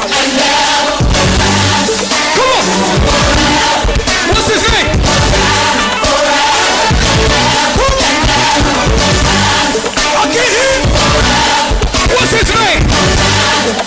Come on. What's his name? I can't hear him. What's his name?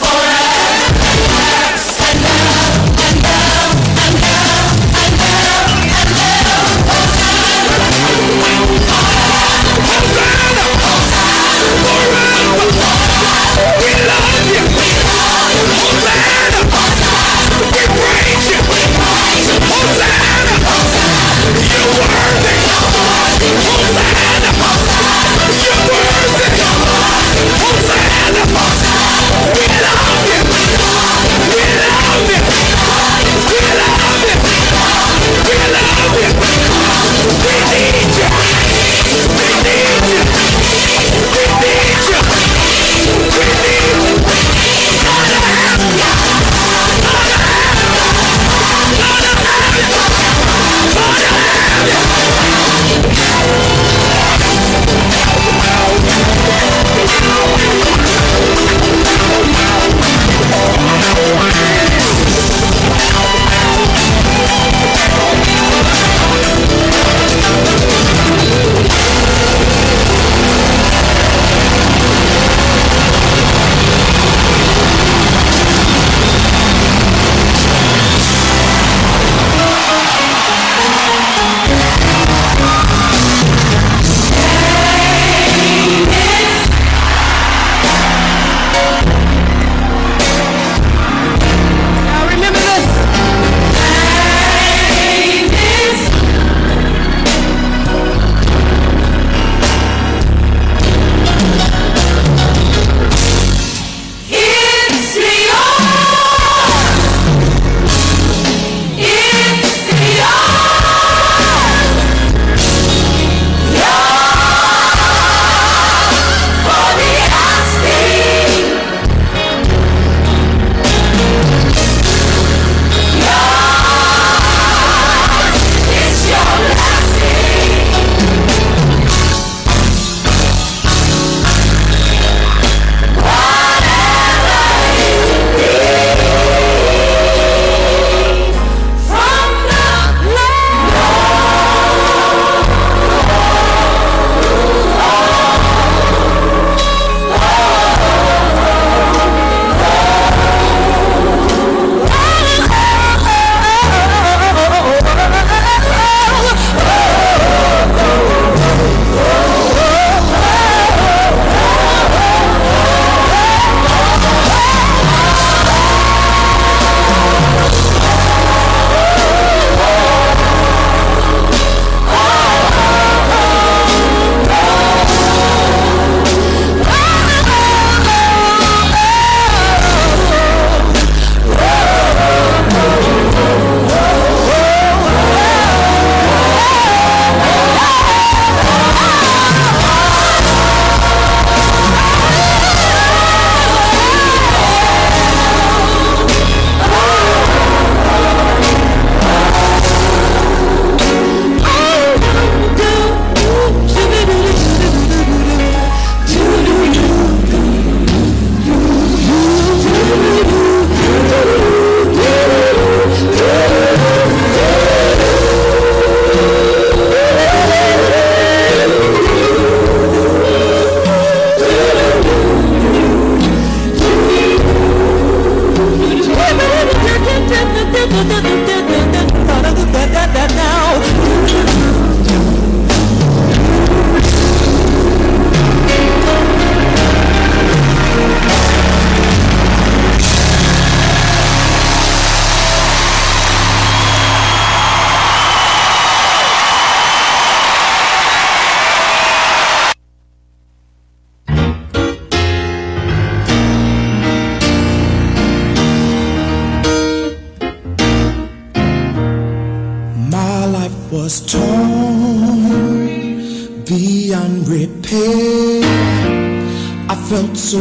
was torn beyond repair. I felt so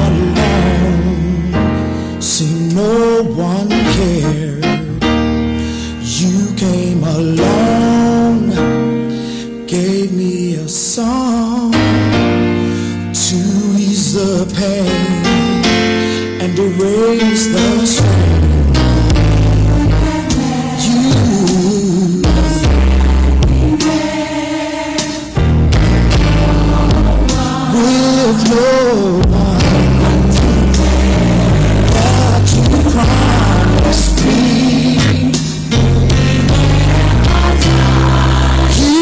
alone, see no one cared. You came along, gave me a song to ease the pain and erase the strain. With no one, but you promised me. You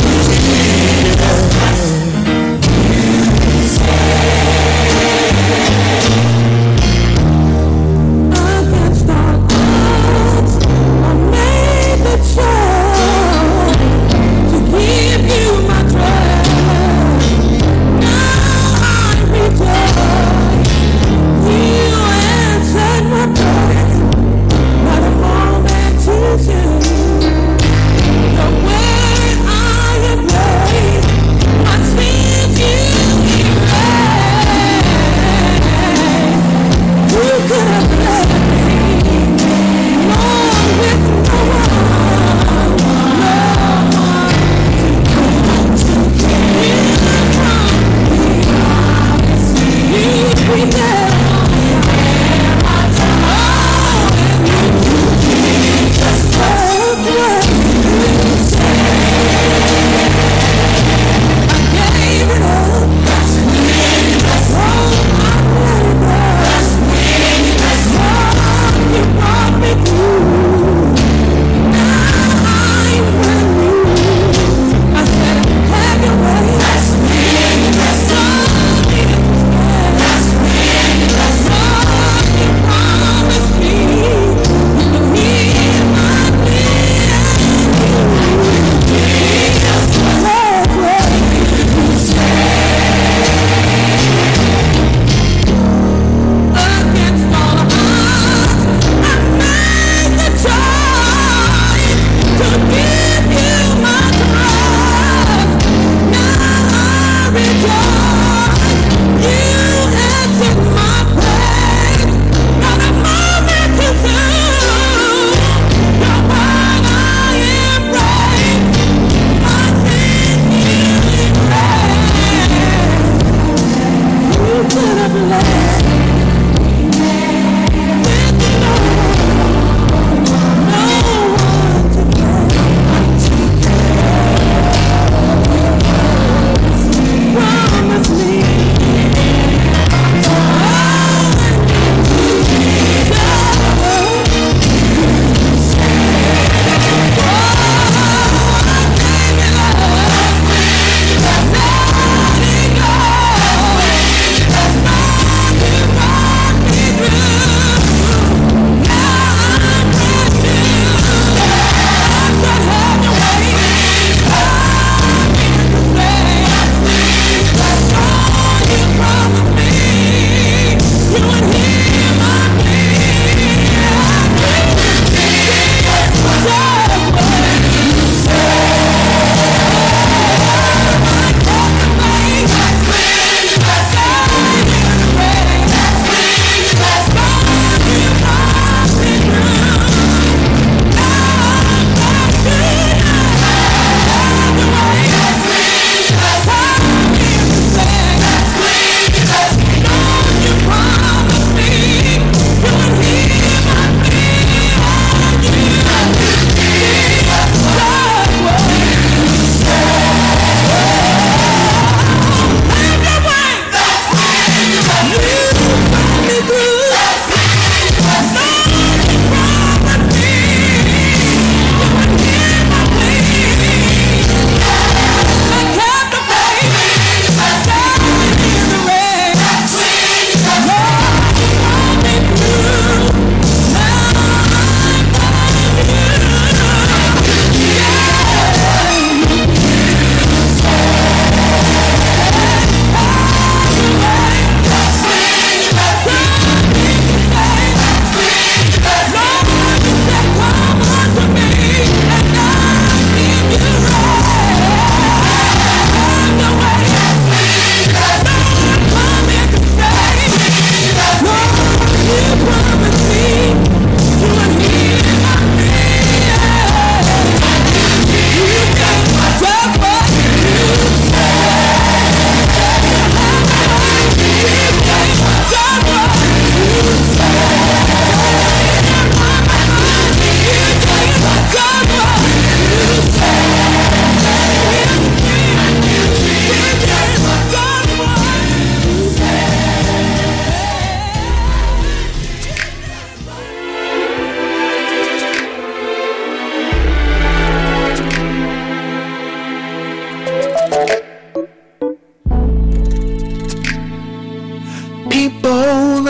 Against all odds, I made the choice to give you my trust. Now I rejoice.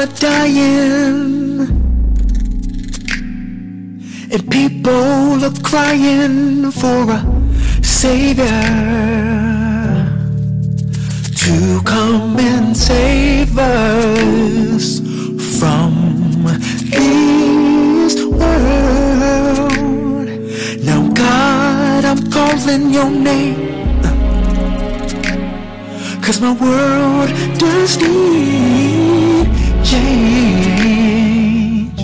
are dying, and people are crying for a Savior to come and save us from this world. Now God, I'm calling your name, 'cause my world does need change.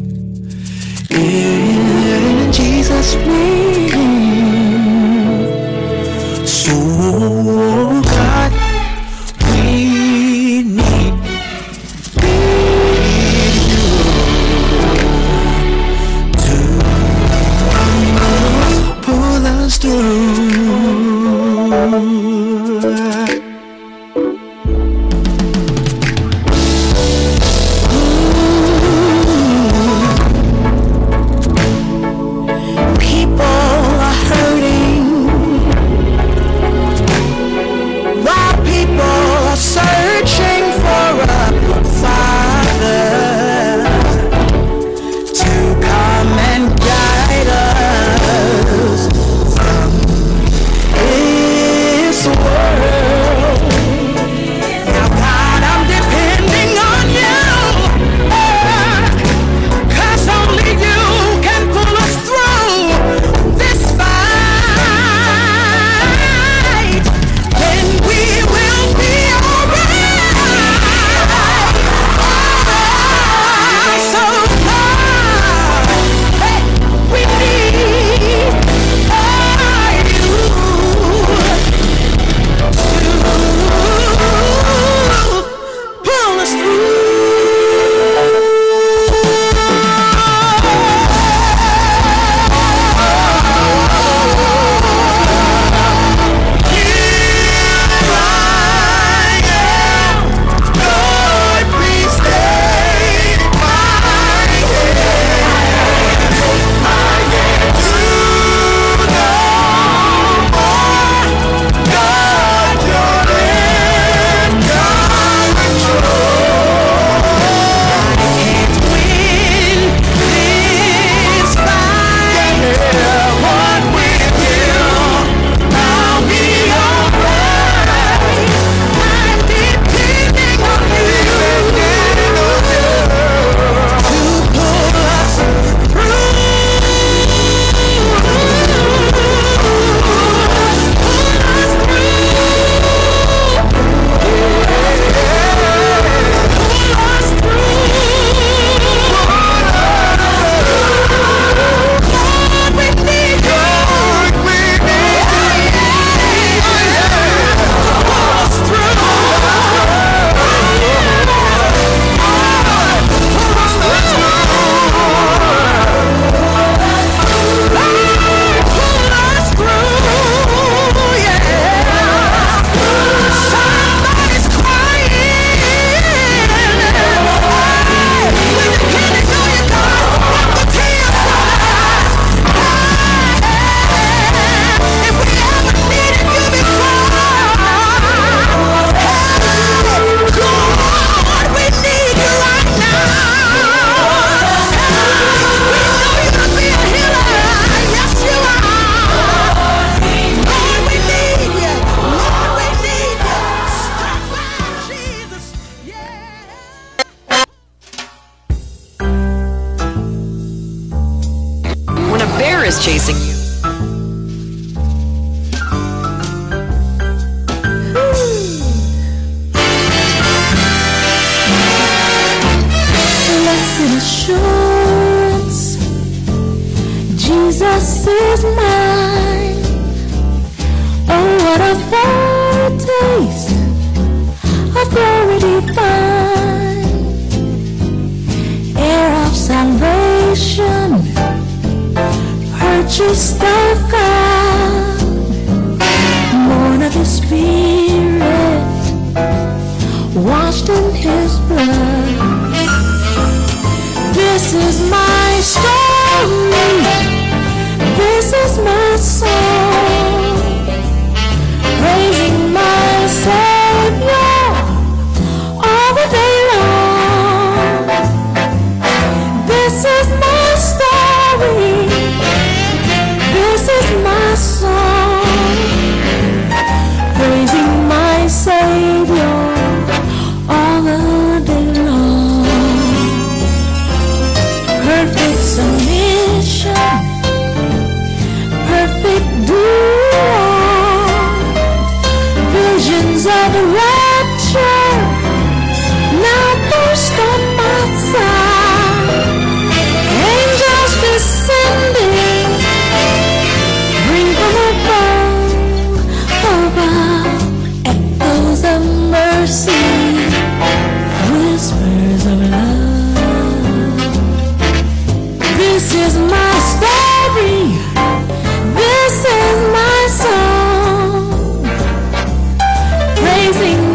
In Jesus' name. So God, we need, need you to pull us through. is chasing you. Blessed assurance, Jesus is mine. Oh, what a foretaste of glory divine, heir of salvation, purchased of God, born of His Spirit, washed in His blood. This is my story, this is my song, praising my Savior all the day long. Angels of the rapture now burst on my side. Angels descending, bring from above, above, echoes of mercy, whispers of love. This is my story, this is my song, praising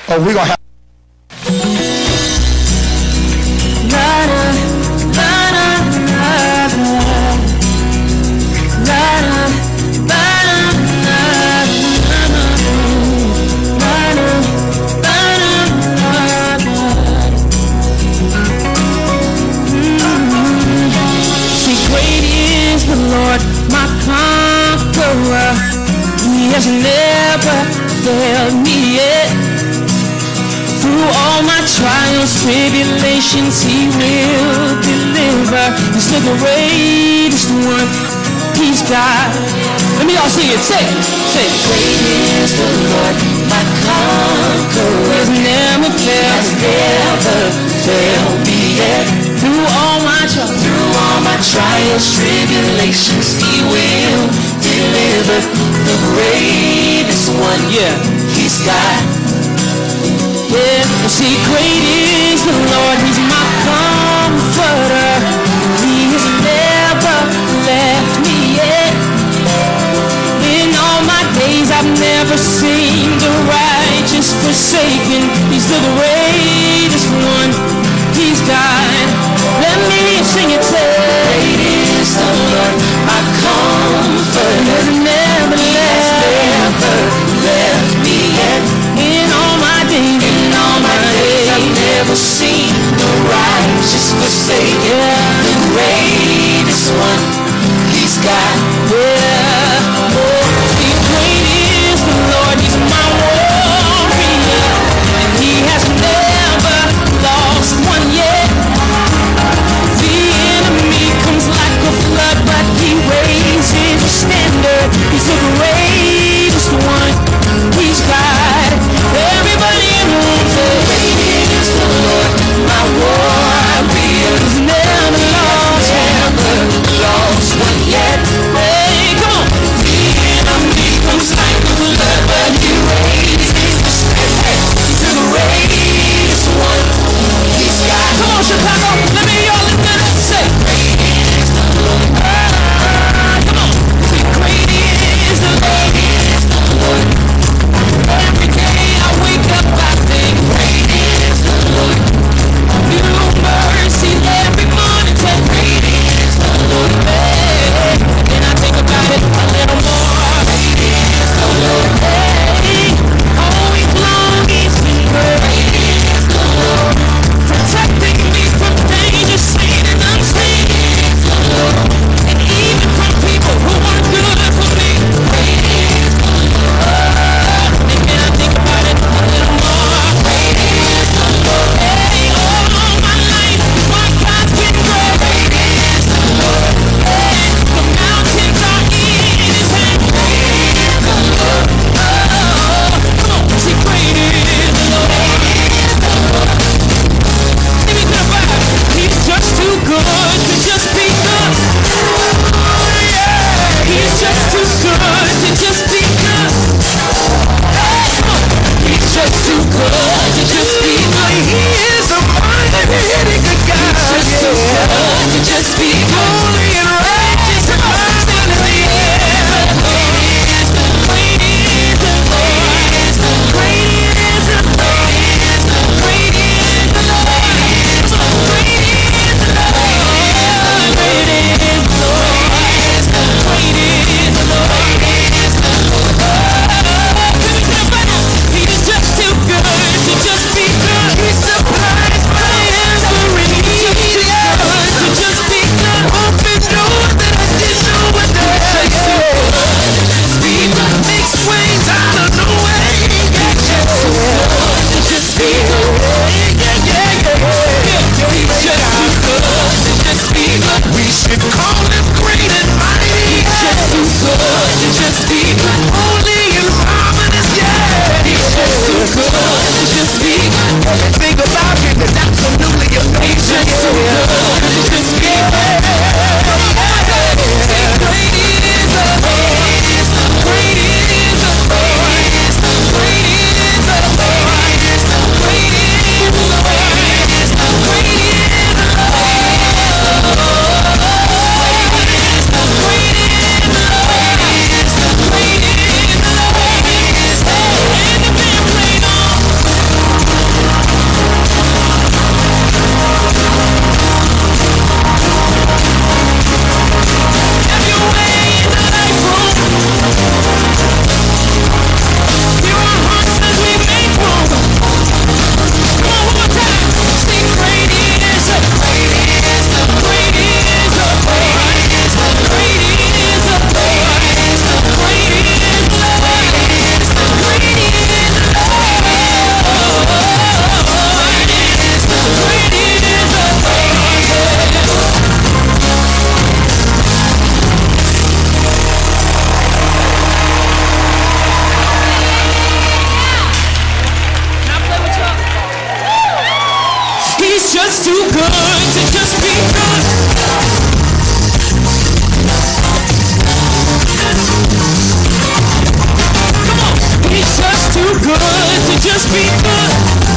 Oh, we're going to have. He has never failed me yet. Through all my trials, tribulations, He will deliver. He's the greatest one. He's God. Let me all sing it. Say it. Say it. Great is the Lord, my conqueror. He has never failed. Has never failed me yet. Through all my trials, through all my trials, tribulations, He will deliver. The greatest one, yeah, He's God. Yeah, see, great is the Lord. He's my comforter. He has never left me yet. In all my days, I've never seen the righteous forsaken. He's the greatest one. He's God. Let me sing it. Say, great is the Lord, my comforter. He never left, never left me yet. In all my days, in all my days, I've never seen the righteous forsaken. Yeah. The greatest one, He's God. Yeah. Oh, see, great is the Lord. He's my warrior, and He has never lost one yet. The enemy comes like a flood, but He raises a standard. He's the greatest one. He's God. Everybody in the room say, great is the Lord, my warrior. He's never lost, never lost one yet. Hey, come on. The enemy comes like a flood, but He raises a standard. He's the greatest one. He's God. Come on, Chicago. Let me hear y'all lift it up. Say, great is the Lord. Ah, come on. Say, great is the Lord. Great is the Lord. Every day I wake up, I think, great is the Lord. New mercies every morning. Say, great is the Lord. Hey, and I think about it a little more. Great is the Lord. Hey, all week long He's been great. Great is the Lord. Protecting me from danger, seen and unseen. Great is the Lord. And even from people who weren't good for me. Great is the Lord. Oh, and then I think about it a little more. Great is the Lord. Hey, all my life, my God's been great. Great is the Lord. Hey, the mountains are in His hand. Great is the Lord. Oh, come on, say great is the Lord. Great is the Lord. Give me to the vibe. He's just too good to just be good. Oh, yeah. He's just too good to just be good. Hey, come on. He's just too good to just be good. He is a mighty good God. He's just too good to just be good. Holy and righteous and mighty. Great is the Lord. Great is the Lord. Great is the Lord. Great is the Lord. Great is the Lord. Great is the Lord. Great is the Lord. He's just too good to just be good. He supplies my every need. He's just too good to just be good. Open doors that I didn't know were there. He's just too good to just be good. Makes ways out of no way. He's just too good to just be good. Yeah, yeah, yeah, yeah. He's just too good to just be good. We should call Him great and mighty. He's just too good to just be good. Holy and marvelous, yeah. He's just too good to just be good. Everything about Him is absolutely amazing. He's just too good to just be good. Great is the Lord. Great is the Lord. Great is the Lord. Great is the Lord. Great is the Lord. Great is the Lord. too good to just be good. Come on, he's just too good to just be good.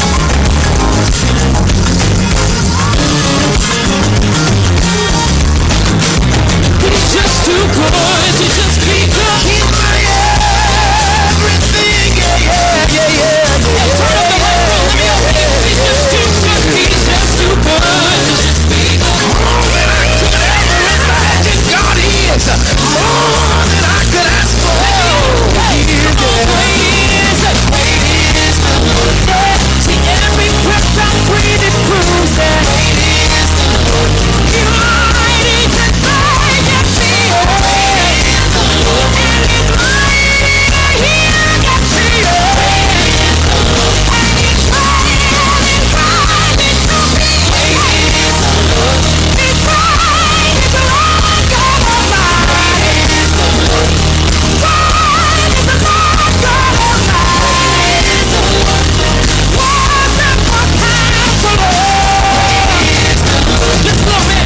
He's just too good to just be good. He's my everything, yeah, yeah, yeah, yeah. Turn up the right room, let me hear it. He's just too good, he's just too good to just be good. More than I could ever imagine, God is more than I could ask for. Hey, great is, great is the Lord. See, every breath I breathe, it proves that great is the Lord. You're mighty to save, yes, He is. Great is the Lord. And He's mighty to heal, yes, He is. Great is the Lord. And He's mighty to find it to be. Great is the Lord. He's mighty to Lord God Almighty. Great is the Lord. Great is the Lord God Almighty. Great is the Lord. Wonderful Counselor. Great is the Lord. Just a little bit.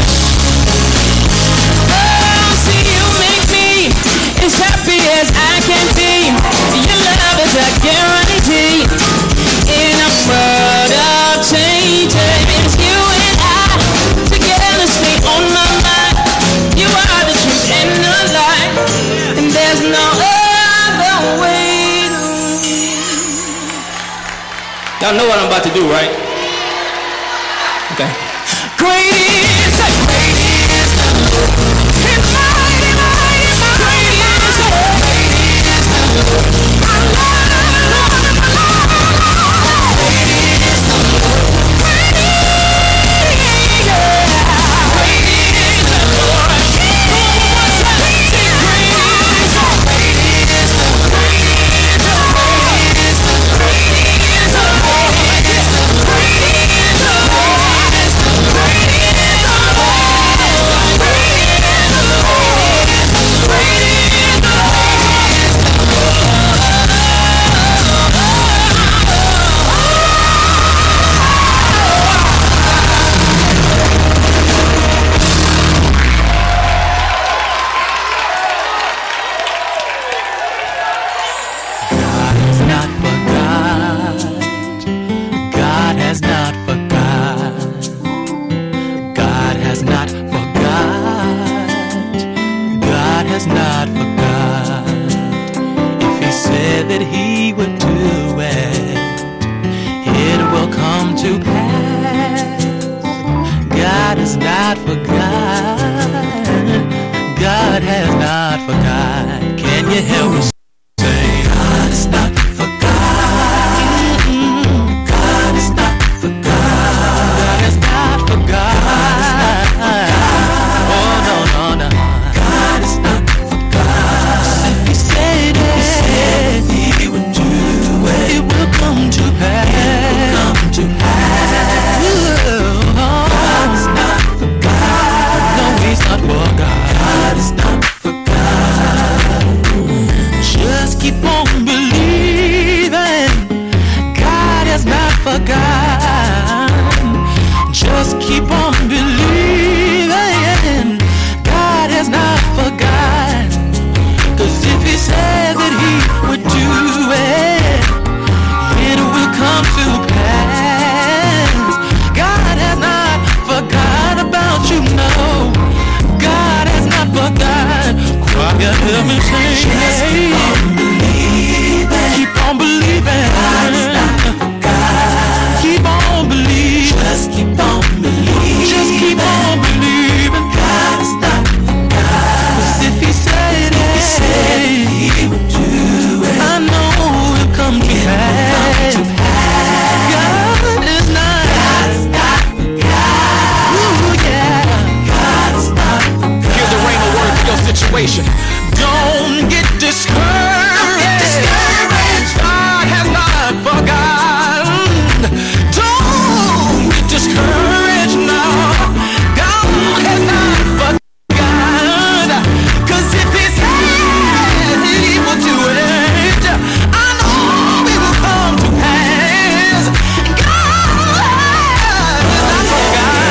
Oh, see, you make me as happy as I can be. Your love is a guarantee. In a world of change, it's you and I together stay on my mind. You are the truth and the light, and there's no other way. Y'all know what I'm about to do, right? Okay. Great is, great is the Lord. He's mighty, mighty, mighty. Great is the Lord. Great is the Lord. I love the Lord, I love the Lord. Great is the Lord. Great is, yeah. Great is the Lord. Come on, one more time. Say, great is the Lord. Great is the Lord. Great is the Lord. Great is the Lord. Great is the Lord. Great is the Lord. Great is the Lord. Great is the has not forgot. If he said that he would do it, it will come to pass. God has not forgotten. God has not forgotten. Can you help me say, God has not forgotten. God has not forgotten. God has not forgotten. Oh no no no. God has not forgotten. If He said it, He said He would do it, it will come to pass. It will come to pass. God has not forgotten. No, He's not forgotten. God has not forgotten. Just keep on believing. God has not forgotten. Just keep on believing. God has not forgotten. 'Cause if He said that He would do it, it will come to pass. God has not forgotten about you, no. God has not forgotten. Choir, help me sing. Just keep on believing. Keep on believing. God has not forgotten. Keep on believing. Just keep on believing. Just keep on believing. God has not forgotten. 'Cause if He said it, He said He would do it, I know it'll come to pass. God is not. God is not forgotten. Ooh, yeah. God is not forgotten. Here's a rhema word for your situation. Don't get discouraged. Don't get discouraged. God has not forgotten. Don't get discouraged now. God has not forgotten. 'Cause if He said He will do it, I know it will come to pass. God has not forgotten.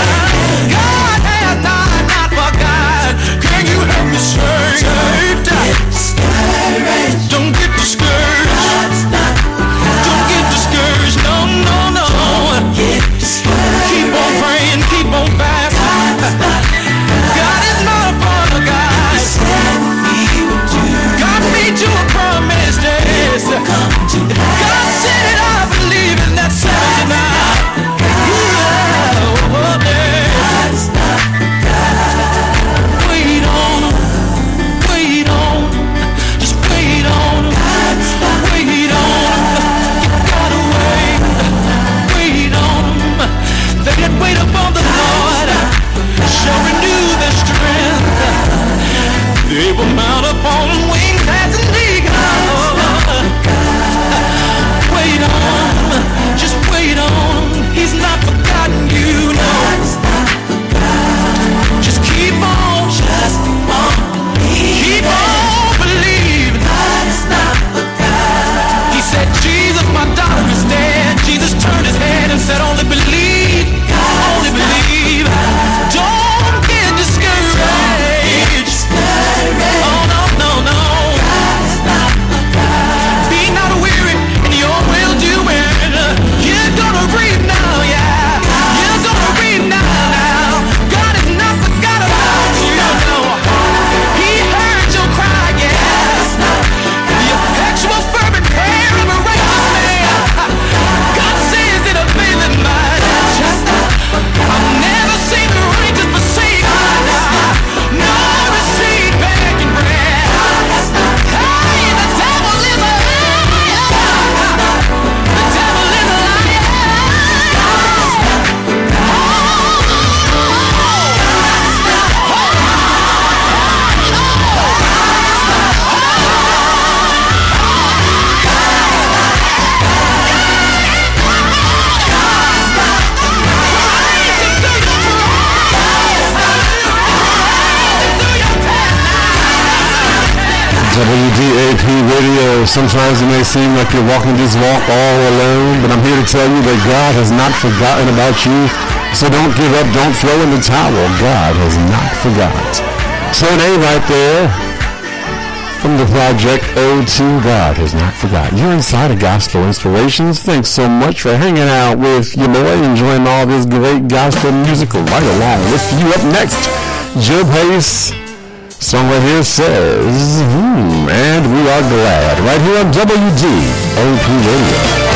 W D A P Radio. Sometimes it may seem like you're walking this walk all alone, but I'm here to tell you that God has not forgotten about you. So don't give up, don't throw in the towel. God has not forgotten. So an A right there from the project Ode to God has not forgotten. You're inside of Gospel Inspirations. Thanks so much for hanging out with your boy, enjoying all this great gospel music right along with you. Up next, Joe Pace. Song right here says, hmm, and we are glad. Right here on W D A P Radio.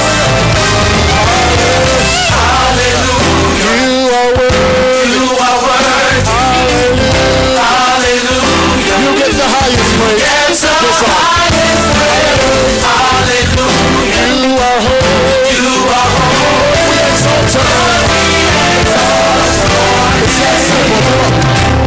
Hallelujah. You are worthy. You are worthy. Hallelujah. Hallelujah. You get the highest praise. Yes, the highest praise. Hallelujah. You are holy. You are holy. We exalt you. It's that simple.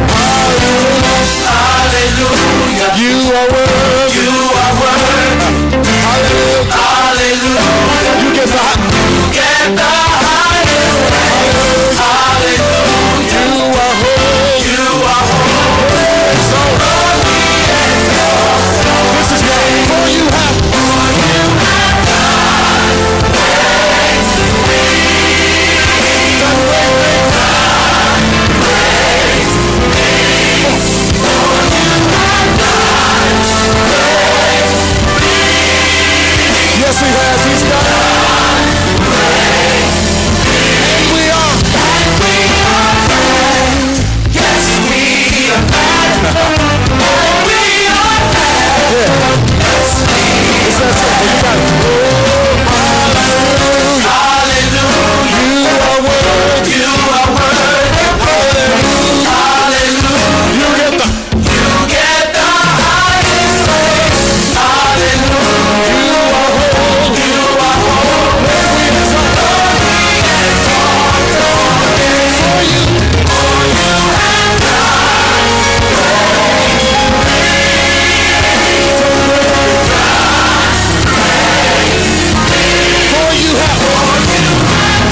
Hallelujah. You are worthy. You are worthy. Hallelujah. Hallelujah. You get the you get the highest praise. Hallelujah. You are holy. You are holy. So holy. This is what for you have. For you have done great things. Done great things. Great things. Yes, he has. He's done great things. And we are. And we are glad. Yes, we are glad. And we are glad. Yeah. Yes, we are glad. You got it. Oh, hallelujah. Hallelujah. You are worthy. You are worthy. Hallelujah. Hallelujah. You get the. You get the highest praise. Hallelujah. You are holy. You are holy. May we exalt. We exalt for you. For you have done great things. For you have. For you have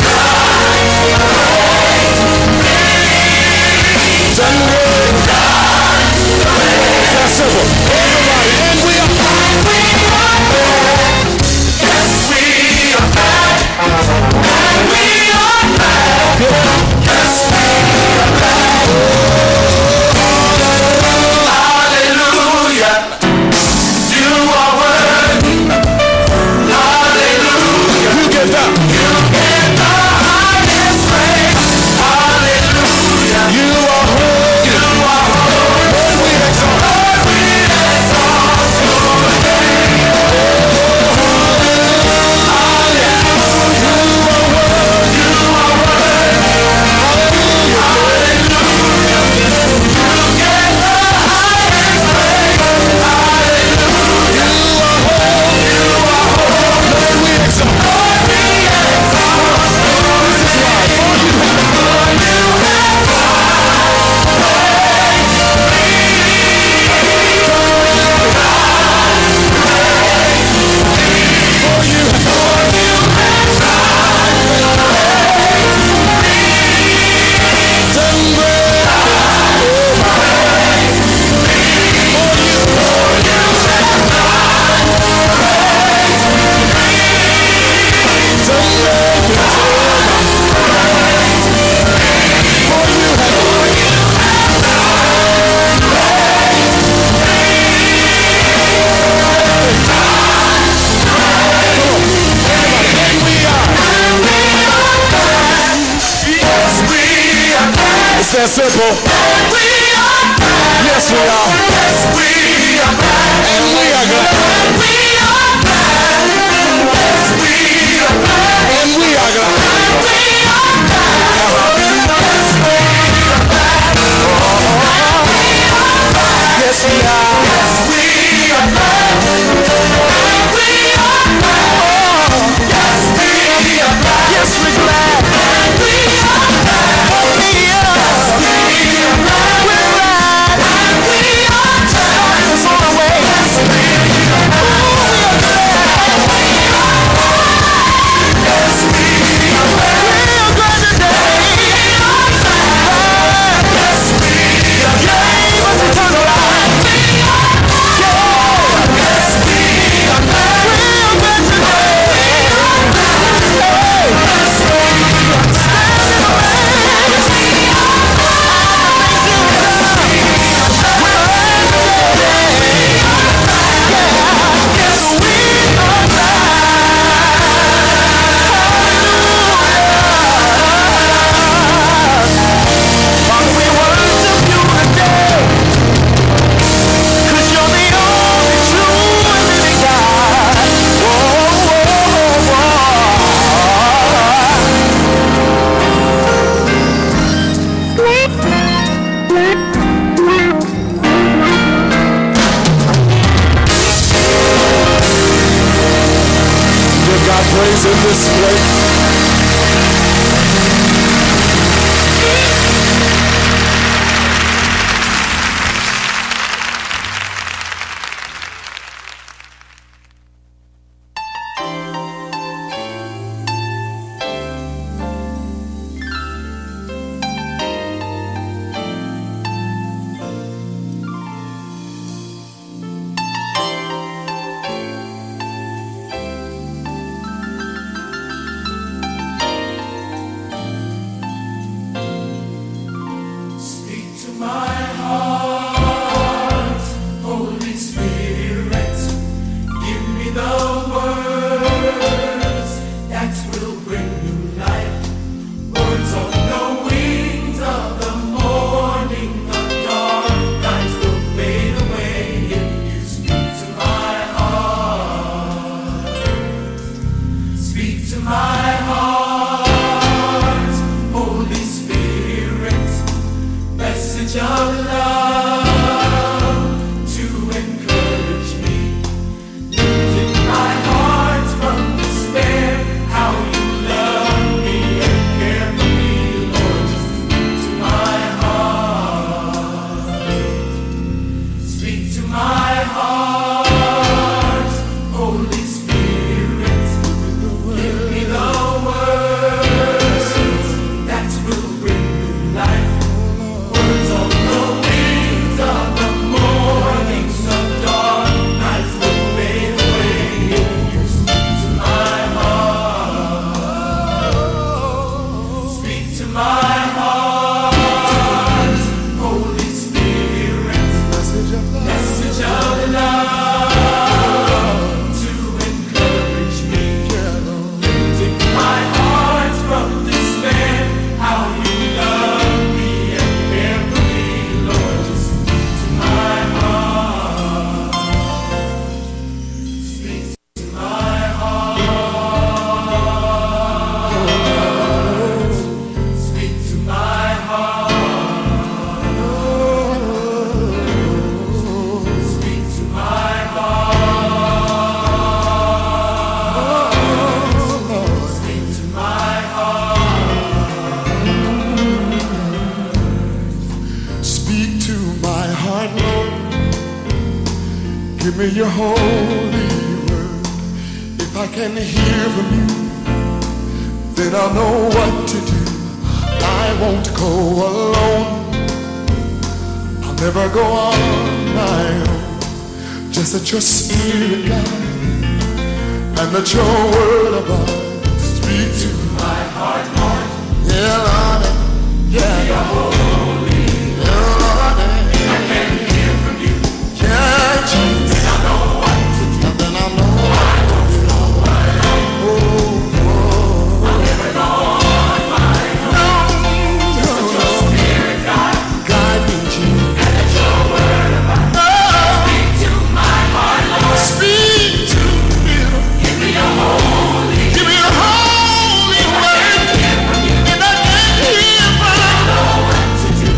done great things. Done great. That's simple. Everybody, and we are. And we are glad. Yes, we are glad. And we are glad. Yes, we are glad. Hallelujah. You are worthy. Hallelujah. You get that. You get the highest praise. Hallelujah. You are holy. You are holy. Lord, we exalt. Lord, we exalt your name. Hallelujah. You are worthy. You are worthy. Hallelujah. Hallelujah. You get the highest praise. Hallelujah. You are holy. You are holy. Lord, we exalt. Lord, we exalt. This is why. For you have. For you have done great things. For you have. For you have done great things. Done great. For you. For you have done great things. Done great. For you have. For you have done great things. And we are. And we are glad. Yes, we are glad. It's that simple. And we are glad. Yes, we are. Yes, we are glad. And we are glad. And we are glad. Yes, we are glad. And we are glad. And we are glad. Yes, we are glad. Yes, we are. Yes, we are glad. And we are glad. Yes, we are glad. Yes, we're glad. And we are glad. Oh, yes, we are glad. We're glad. And we are in this place. Give me your holy word. If I can hear from you, then I'll know what to do. I won't go alone. I'll never go on my own. Just let your spirit guide and let your word abide. Speak to my heart, Lord. Yeah, Lord. Yeah, your holy. Yeah, Lord. If I can hear from you, yeah, Jesus. Then I'll know what to do. And then I'll know. I won't go alone. Oh, oh. I'll never go on my own. No, just let your spirit guide. Guide me, Jesus. And let your word abide. Oh. Speak to my heart, Lord. Speak to me. Give me your holy. Give me your holy word. And I can hear from you. I know what to do.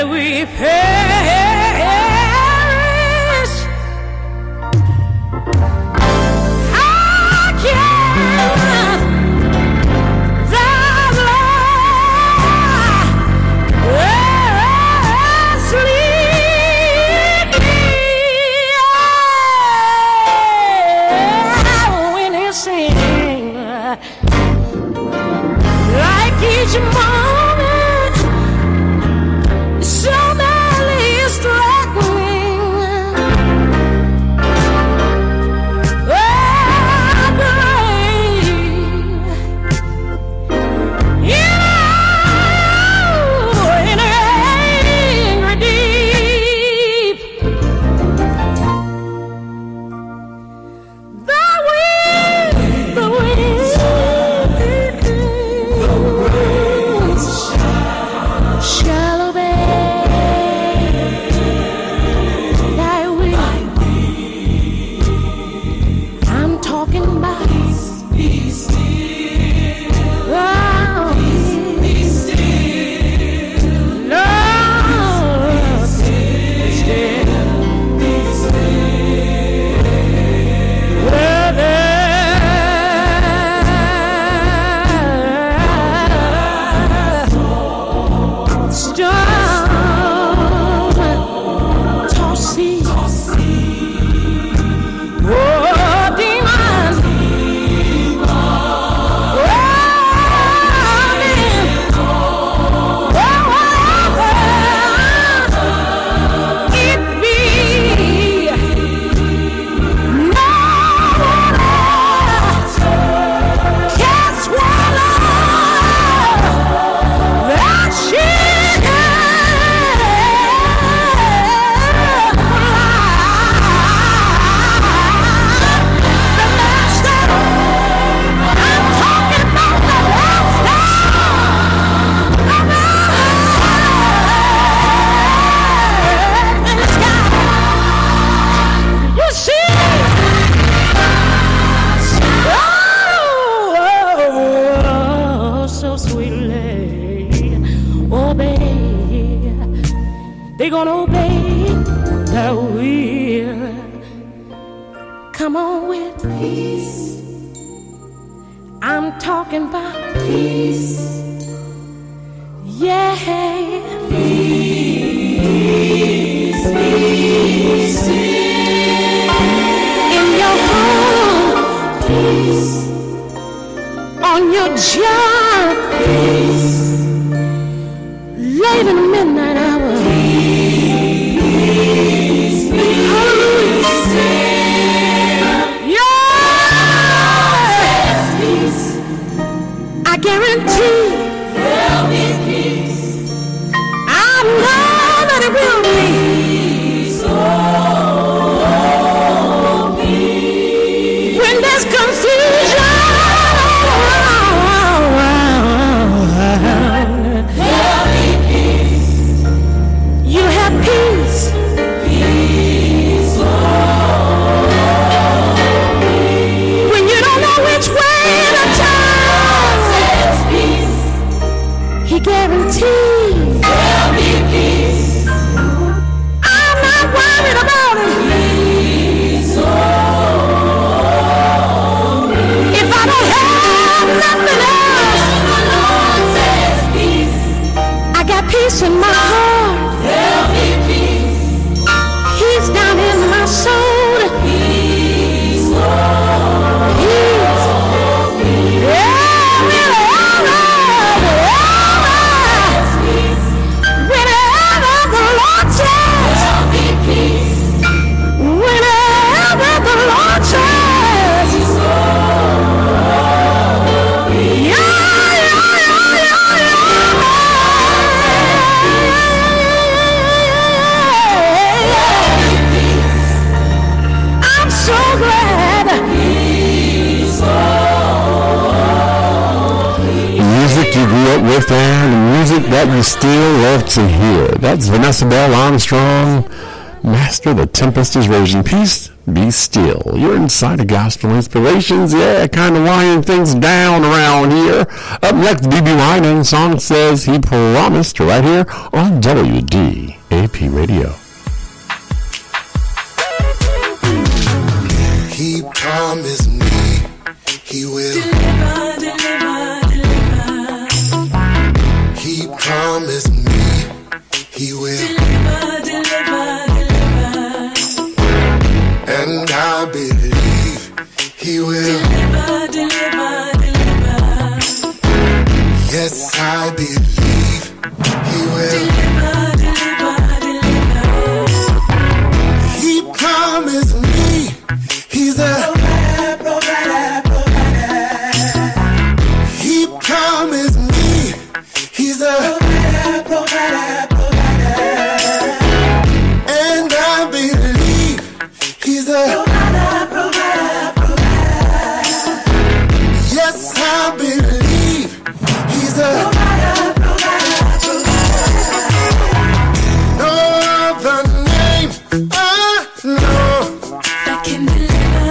that we perish. How can the Lord sleep when he sing like each moment so badly struggling? Oh, great, you know, in angry deep, the wind, the wind, the wind shall obey thy will. I'm talking about peace, oh, be still, Lord, still, be still. Brother, storm, tossing, oh, demons, you see, oh, so sweetly obey. They're gonna obey the will. Come on with peace. I'm talking about peace. Yeah. Peace, peace, in your home, peace. On your job, peace. Late in the midnight hour, peace, peace. Hallelujah. Yes, peace. I guarantee there'll be peace. I know that it will be. When there's confusion, there'll be peace. You have peace. Peace. When you don't know which way to turn, He guarantees there'll be peace. I'm not worried about it. If I don't have nothing else, I got peace in my heart. There'll be peace. He's down in my soul. Peace. Peace. Yeah, really, all right, all right. Whenever the Lord says, there'll be peace. Whenever the Lord says, yeah, yeah, yeah, yeah, yeah. I'm so glad. Music you grew up with and music that you still love to hear. That's Vanessa Bell Armstrong, Master, the Tempest is Raging. Peace Be still. You're inside of Gospel Inspirations. Yeah, kind of winding things down around here. Up next, B B Wine, the song says He Promised, right here on W D A P Radio. He promised me He will deliver, deliver, deliver. He promised me He will Deliver, deliver, deliver. And I believe He will Deliver, deliver, deliver. Yes, I believe He will Deliver, deliver, deliver. He promised me He's a provider, provider, provider. He promised me He's a provider, provider, provider. And I believe He's a provider, provider, provider. Yes, I believe He's a provider, provider, provider. No other name I know that can deliver.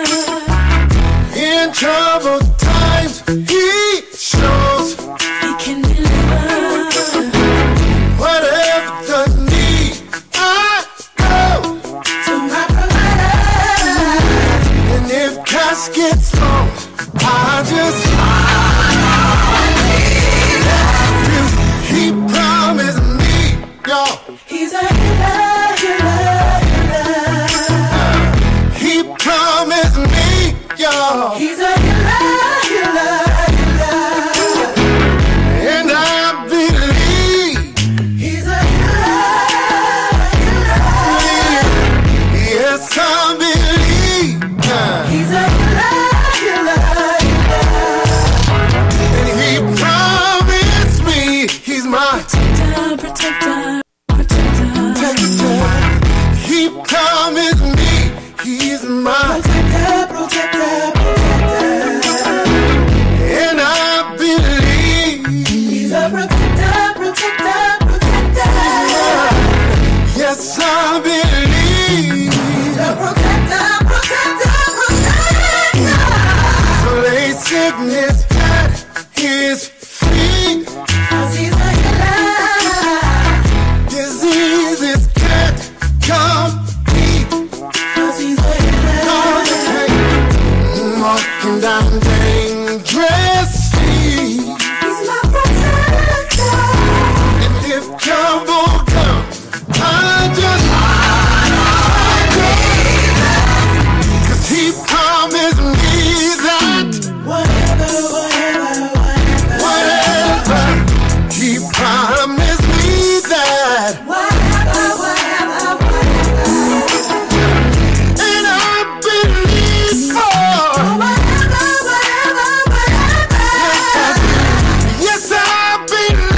In troubled times He shows He can deliver. Whatever the need I go To my provider. And if caskets fall I just He promised me y'all He's a healer, healer, healer. He promised me y'all He's a healer, healer, healer. And I believe He's a healer, healer. Yes, I believe He's a healer, healer, healer. And He promised me He's my Protector, protector, protector. protector He promised me He's my Protector, protector, protector. And I believe He's a protector, protector, protector. Yes, I believe He's a protector, protector, protector. So lay sickness at His feet 'Cause He's a healer. Diseases can't compete 'Cause He's a healer. Walking down dangerous streets He's my protector. And if trouble comes I just Cause He promised me that Whatever, whatever, whatever. Whatever He promised me that Whatever, whatever, whatever. And I believe for Whatever, whatever, whatever. Yes, I believe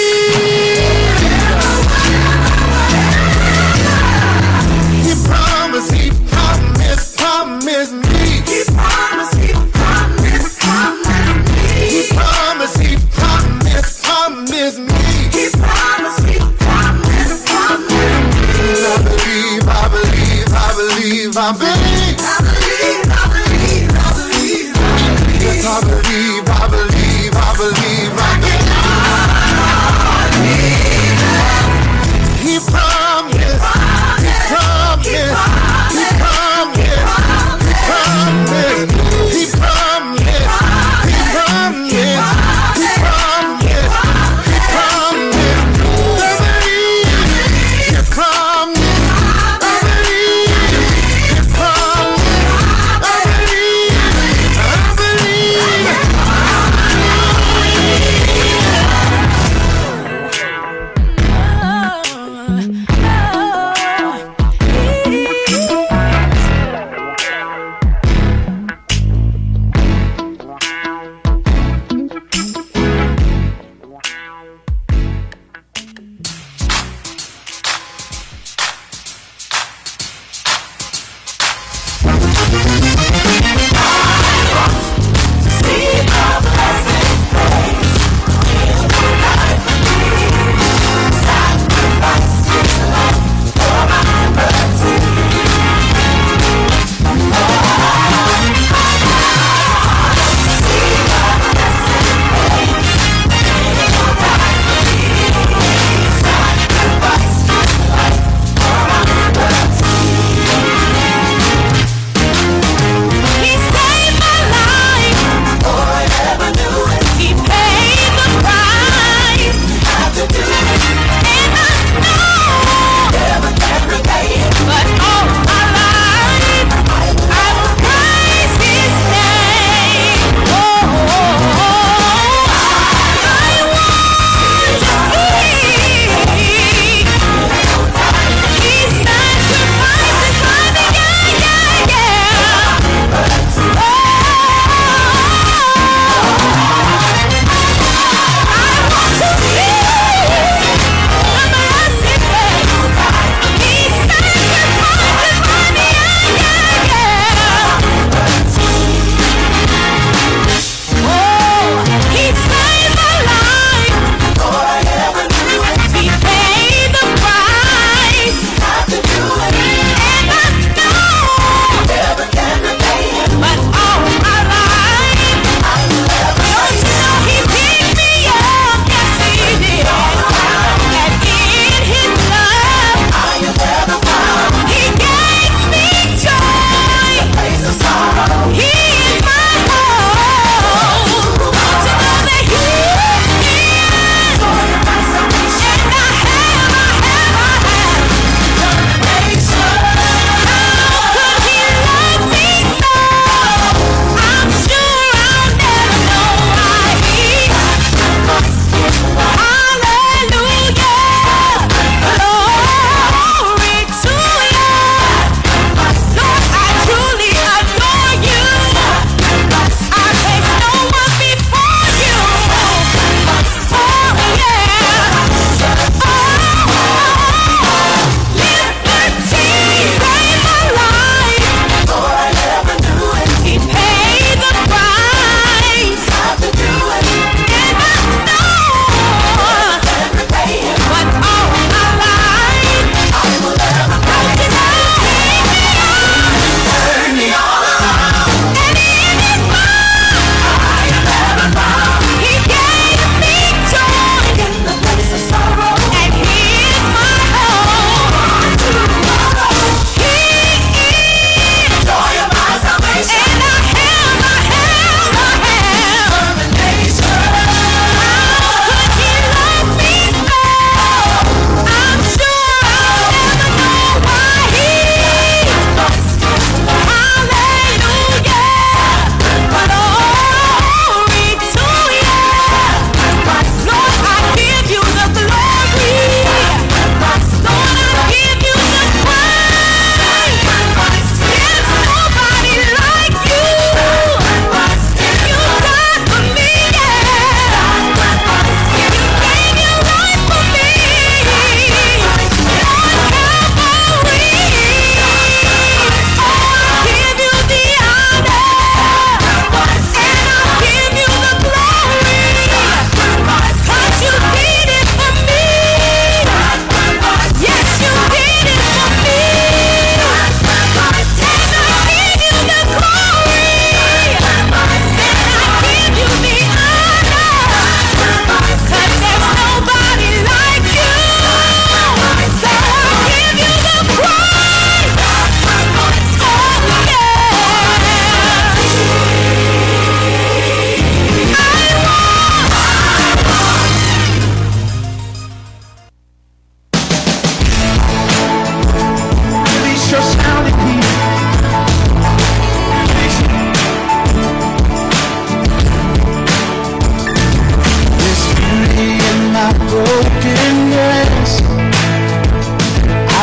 He promised, He promised, promised me He promised, He promised, promised me. He promised, He promised, promised me He promised, He promised, promised me. I believe, I believe, I believe, I believe I believe, I believe, I believe, I believe. Yes, I believe, I believe, I believe, I believe He promised, He promised, He promised, He promised, He promised, He promised, He promised, He promised, I believe, He promised, I believe, He promised, I believe, I believe.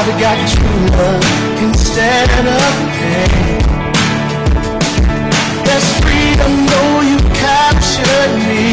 I've got true love instead of pain. There's freedom though you captured me.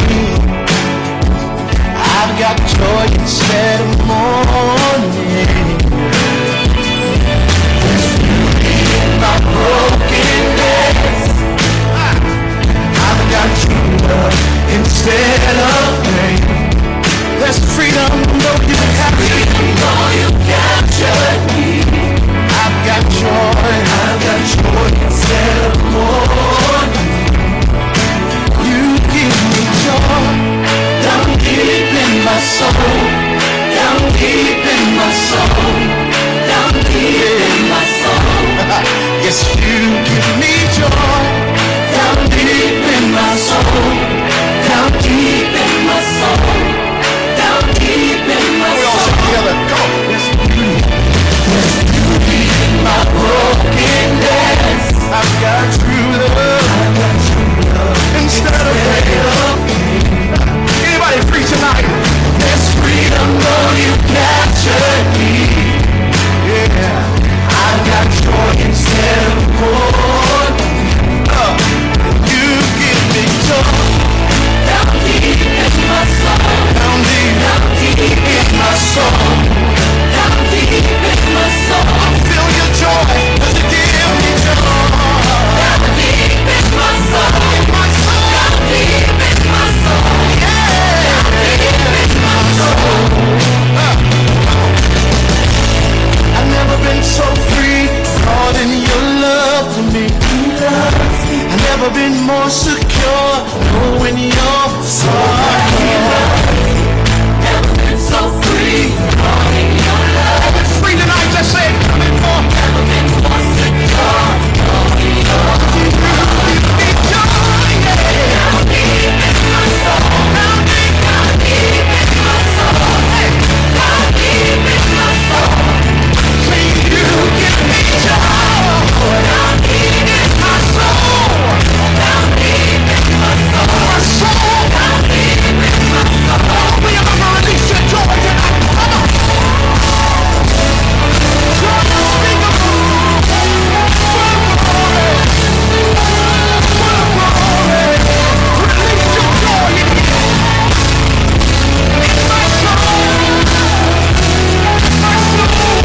I've got joy instead of mourning. There's beauty in my brokenness. I've got true love instead of pain. There's freedom though you captured me. Though you captured me. I've got joy. I've got joy instead of mourning. You give me joy down deep in my soul, down deep in my soul, down deep in my soul. Yes, you give me joy down deep in my soul, down deep in my soul, down deep in my soul. We all sing together. Go. There's beauty, there's beauty in my brokenness. I've got true love, I've got true love instead of pain. Anybody free tonight? There's freedom though you captured me. Yeah, I've got joy instead of mourning. Uh, you give me joy down deep in my soul, down deep, down deep in my soul, down deep in my soul. I feel your joy, does it give me joy? Down deep in my soul, in my soul, down deep in my soul, yeah, down deep in my soul. Uh. I've never been so free, caught in your love for me. I've never been more secure, knowing you're sorry. Never been so free, caught in your love. I've been free tonight, just say it, come in more. Never been more secure, knowing you're sorry. Give me joy, yeah. Down deep in my soul, down deep, down deep in my soul, hey. Down deep in my soul. Say you give me joy, down deep in my soul, down deep in my soul, my soul, down deep in my soul. Open your mouth and release your joy tonight. Come on. Joy unspeakable, full of glory, full of glory. Release your joy in here. In my soul, my soul.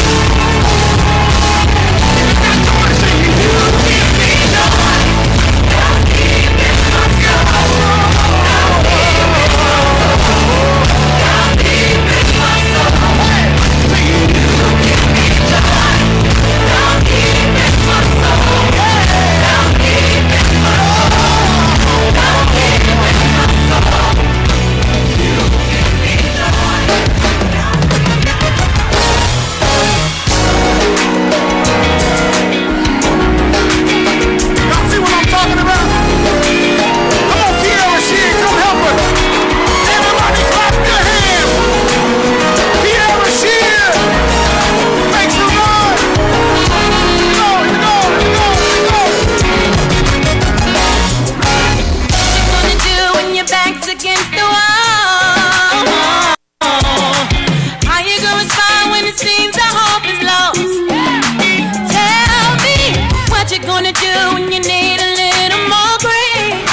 If that joy is in you, you give me joy. Down deep in my soul, down deep in my soul, down deep in my soul. Hey, say you give me joy. Down deep in my soul, down deep in my soul, down deep in my soul. You give me joy. Y'all see what I'm talking about? Come on, Kiara, she ain't come help her. Everybody clap your hands. Kiara, she is. Make some noise. Go, go, go, go. What you gonna do when your back's against the wall? How you gonna respond when it seems the hope is lost? Tell me what you gonna do when you need a little more grace.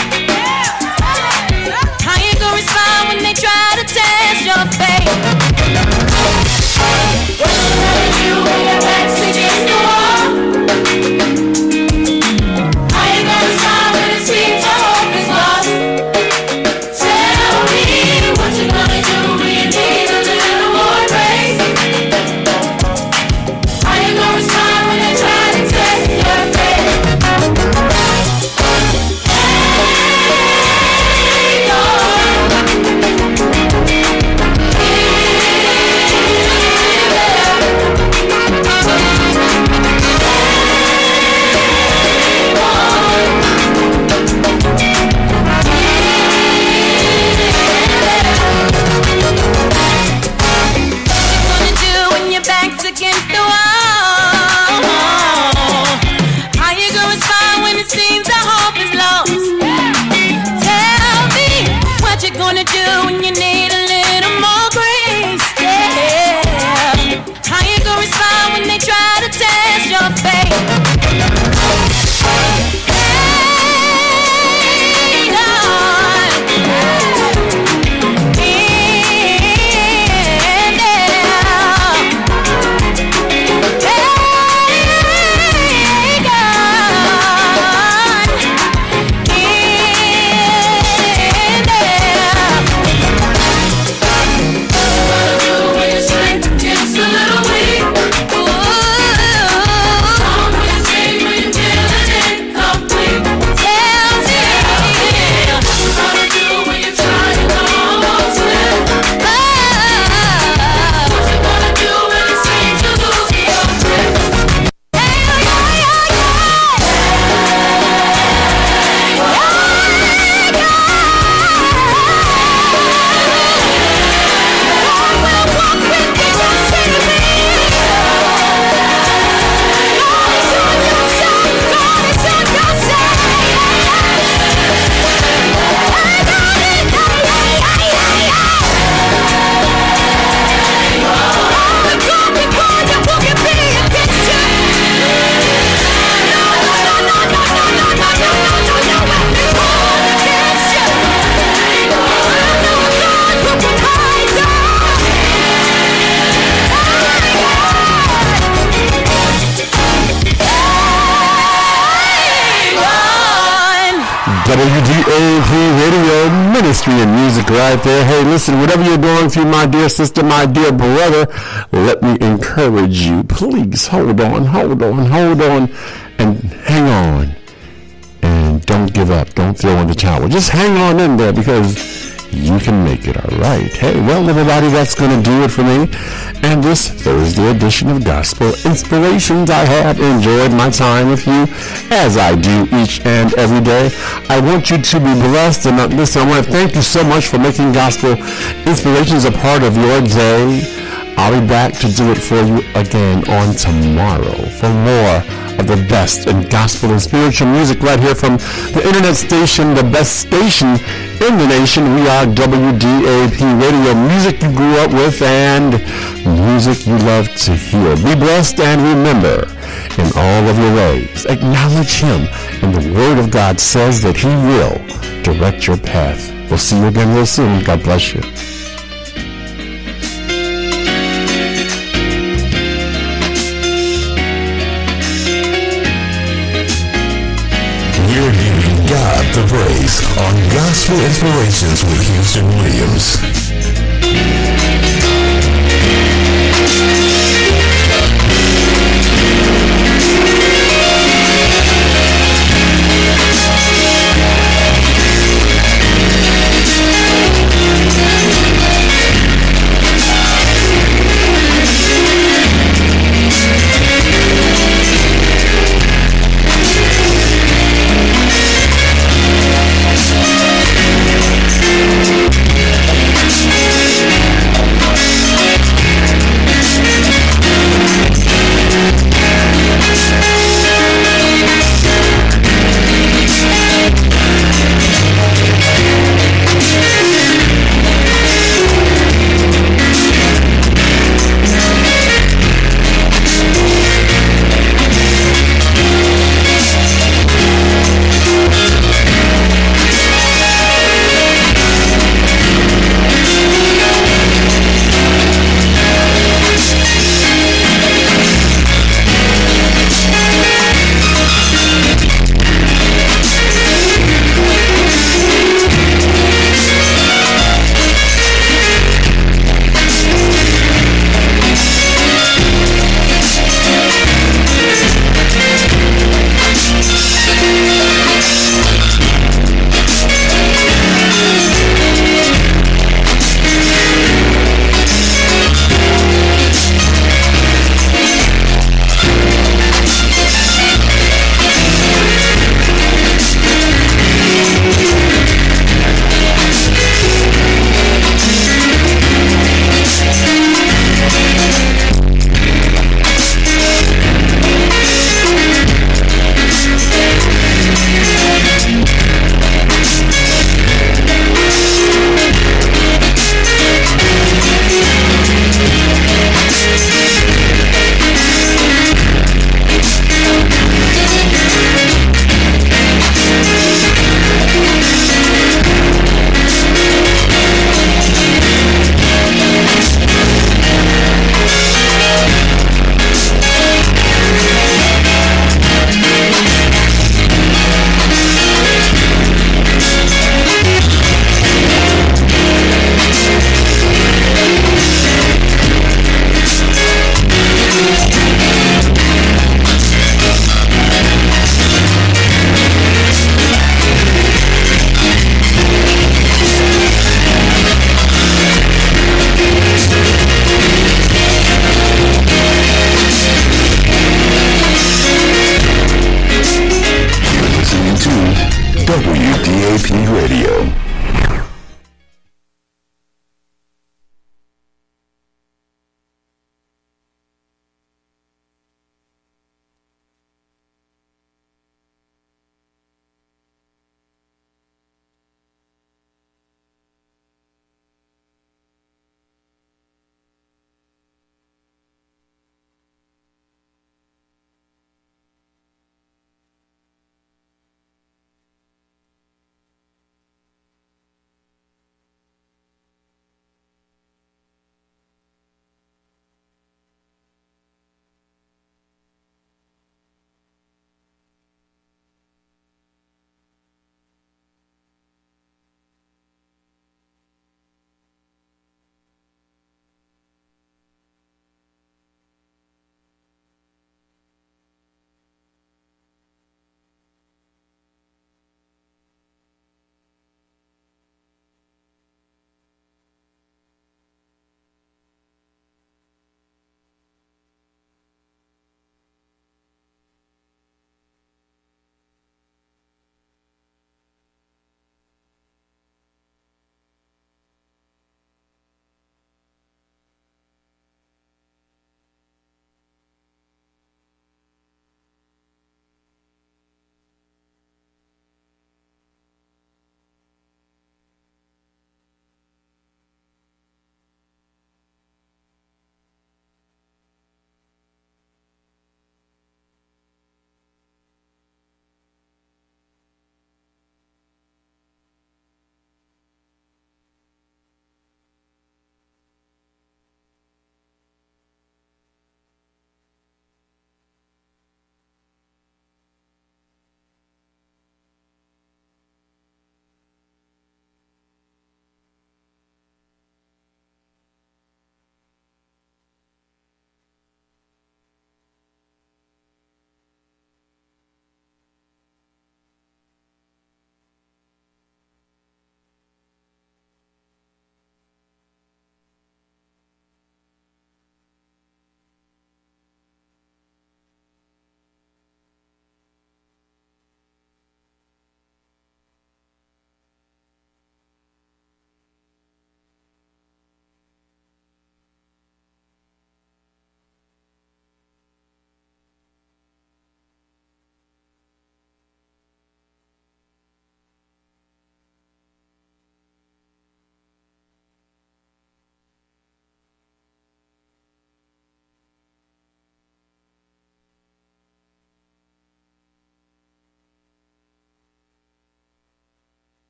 How you gonna respond when they try to test your faith? What you gonna do when your back's against the wall? How you gonna respond when it seems the hope is lost? Tell me what you gonna do when you need a little more grace. How you gonna respond when they try to test your faith? Hey, gonna do when you need a little more grace? Yeah. How you gonna respond W D A P Radio Ministry and Music right there. Hey, listen, whatever you're going through, my dear sister, my dear brother, let me encourage you. Please hold on, hold on, hold on, and hang on. And don't give up. Don't throw in the towel. Just hang on in there because you can make it, all right. Hey, well, everybody, that's going to do it for me. And this Thursday edition of Gospel Inspirations, I have enjoyed my time with you, as I do each and every day. I want you to be blessed. And uh, listen, I want to thank you so much for making Gospel Inspirations a part of your day. I'll be back to do it for you again on tomorrow for more of the best in gospel and spiritual music right here from the internet station, the best station in the nation. We are W D A P Radio, music you grew up with and music you love to hear. Be blessed and remember, in all of your ways, acknowledge Him. And the Word of God says that He will direct your path. We'll see you again real soon. God bless you. We're giving God the praise on Gospel Inspirations with Houston Williams. W D A P Radio.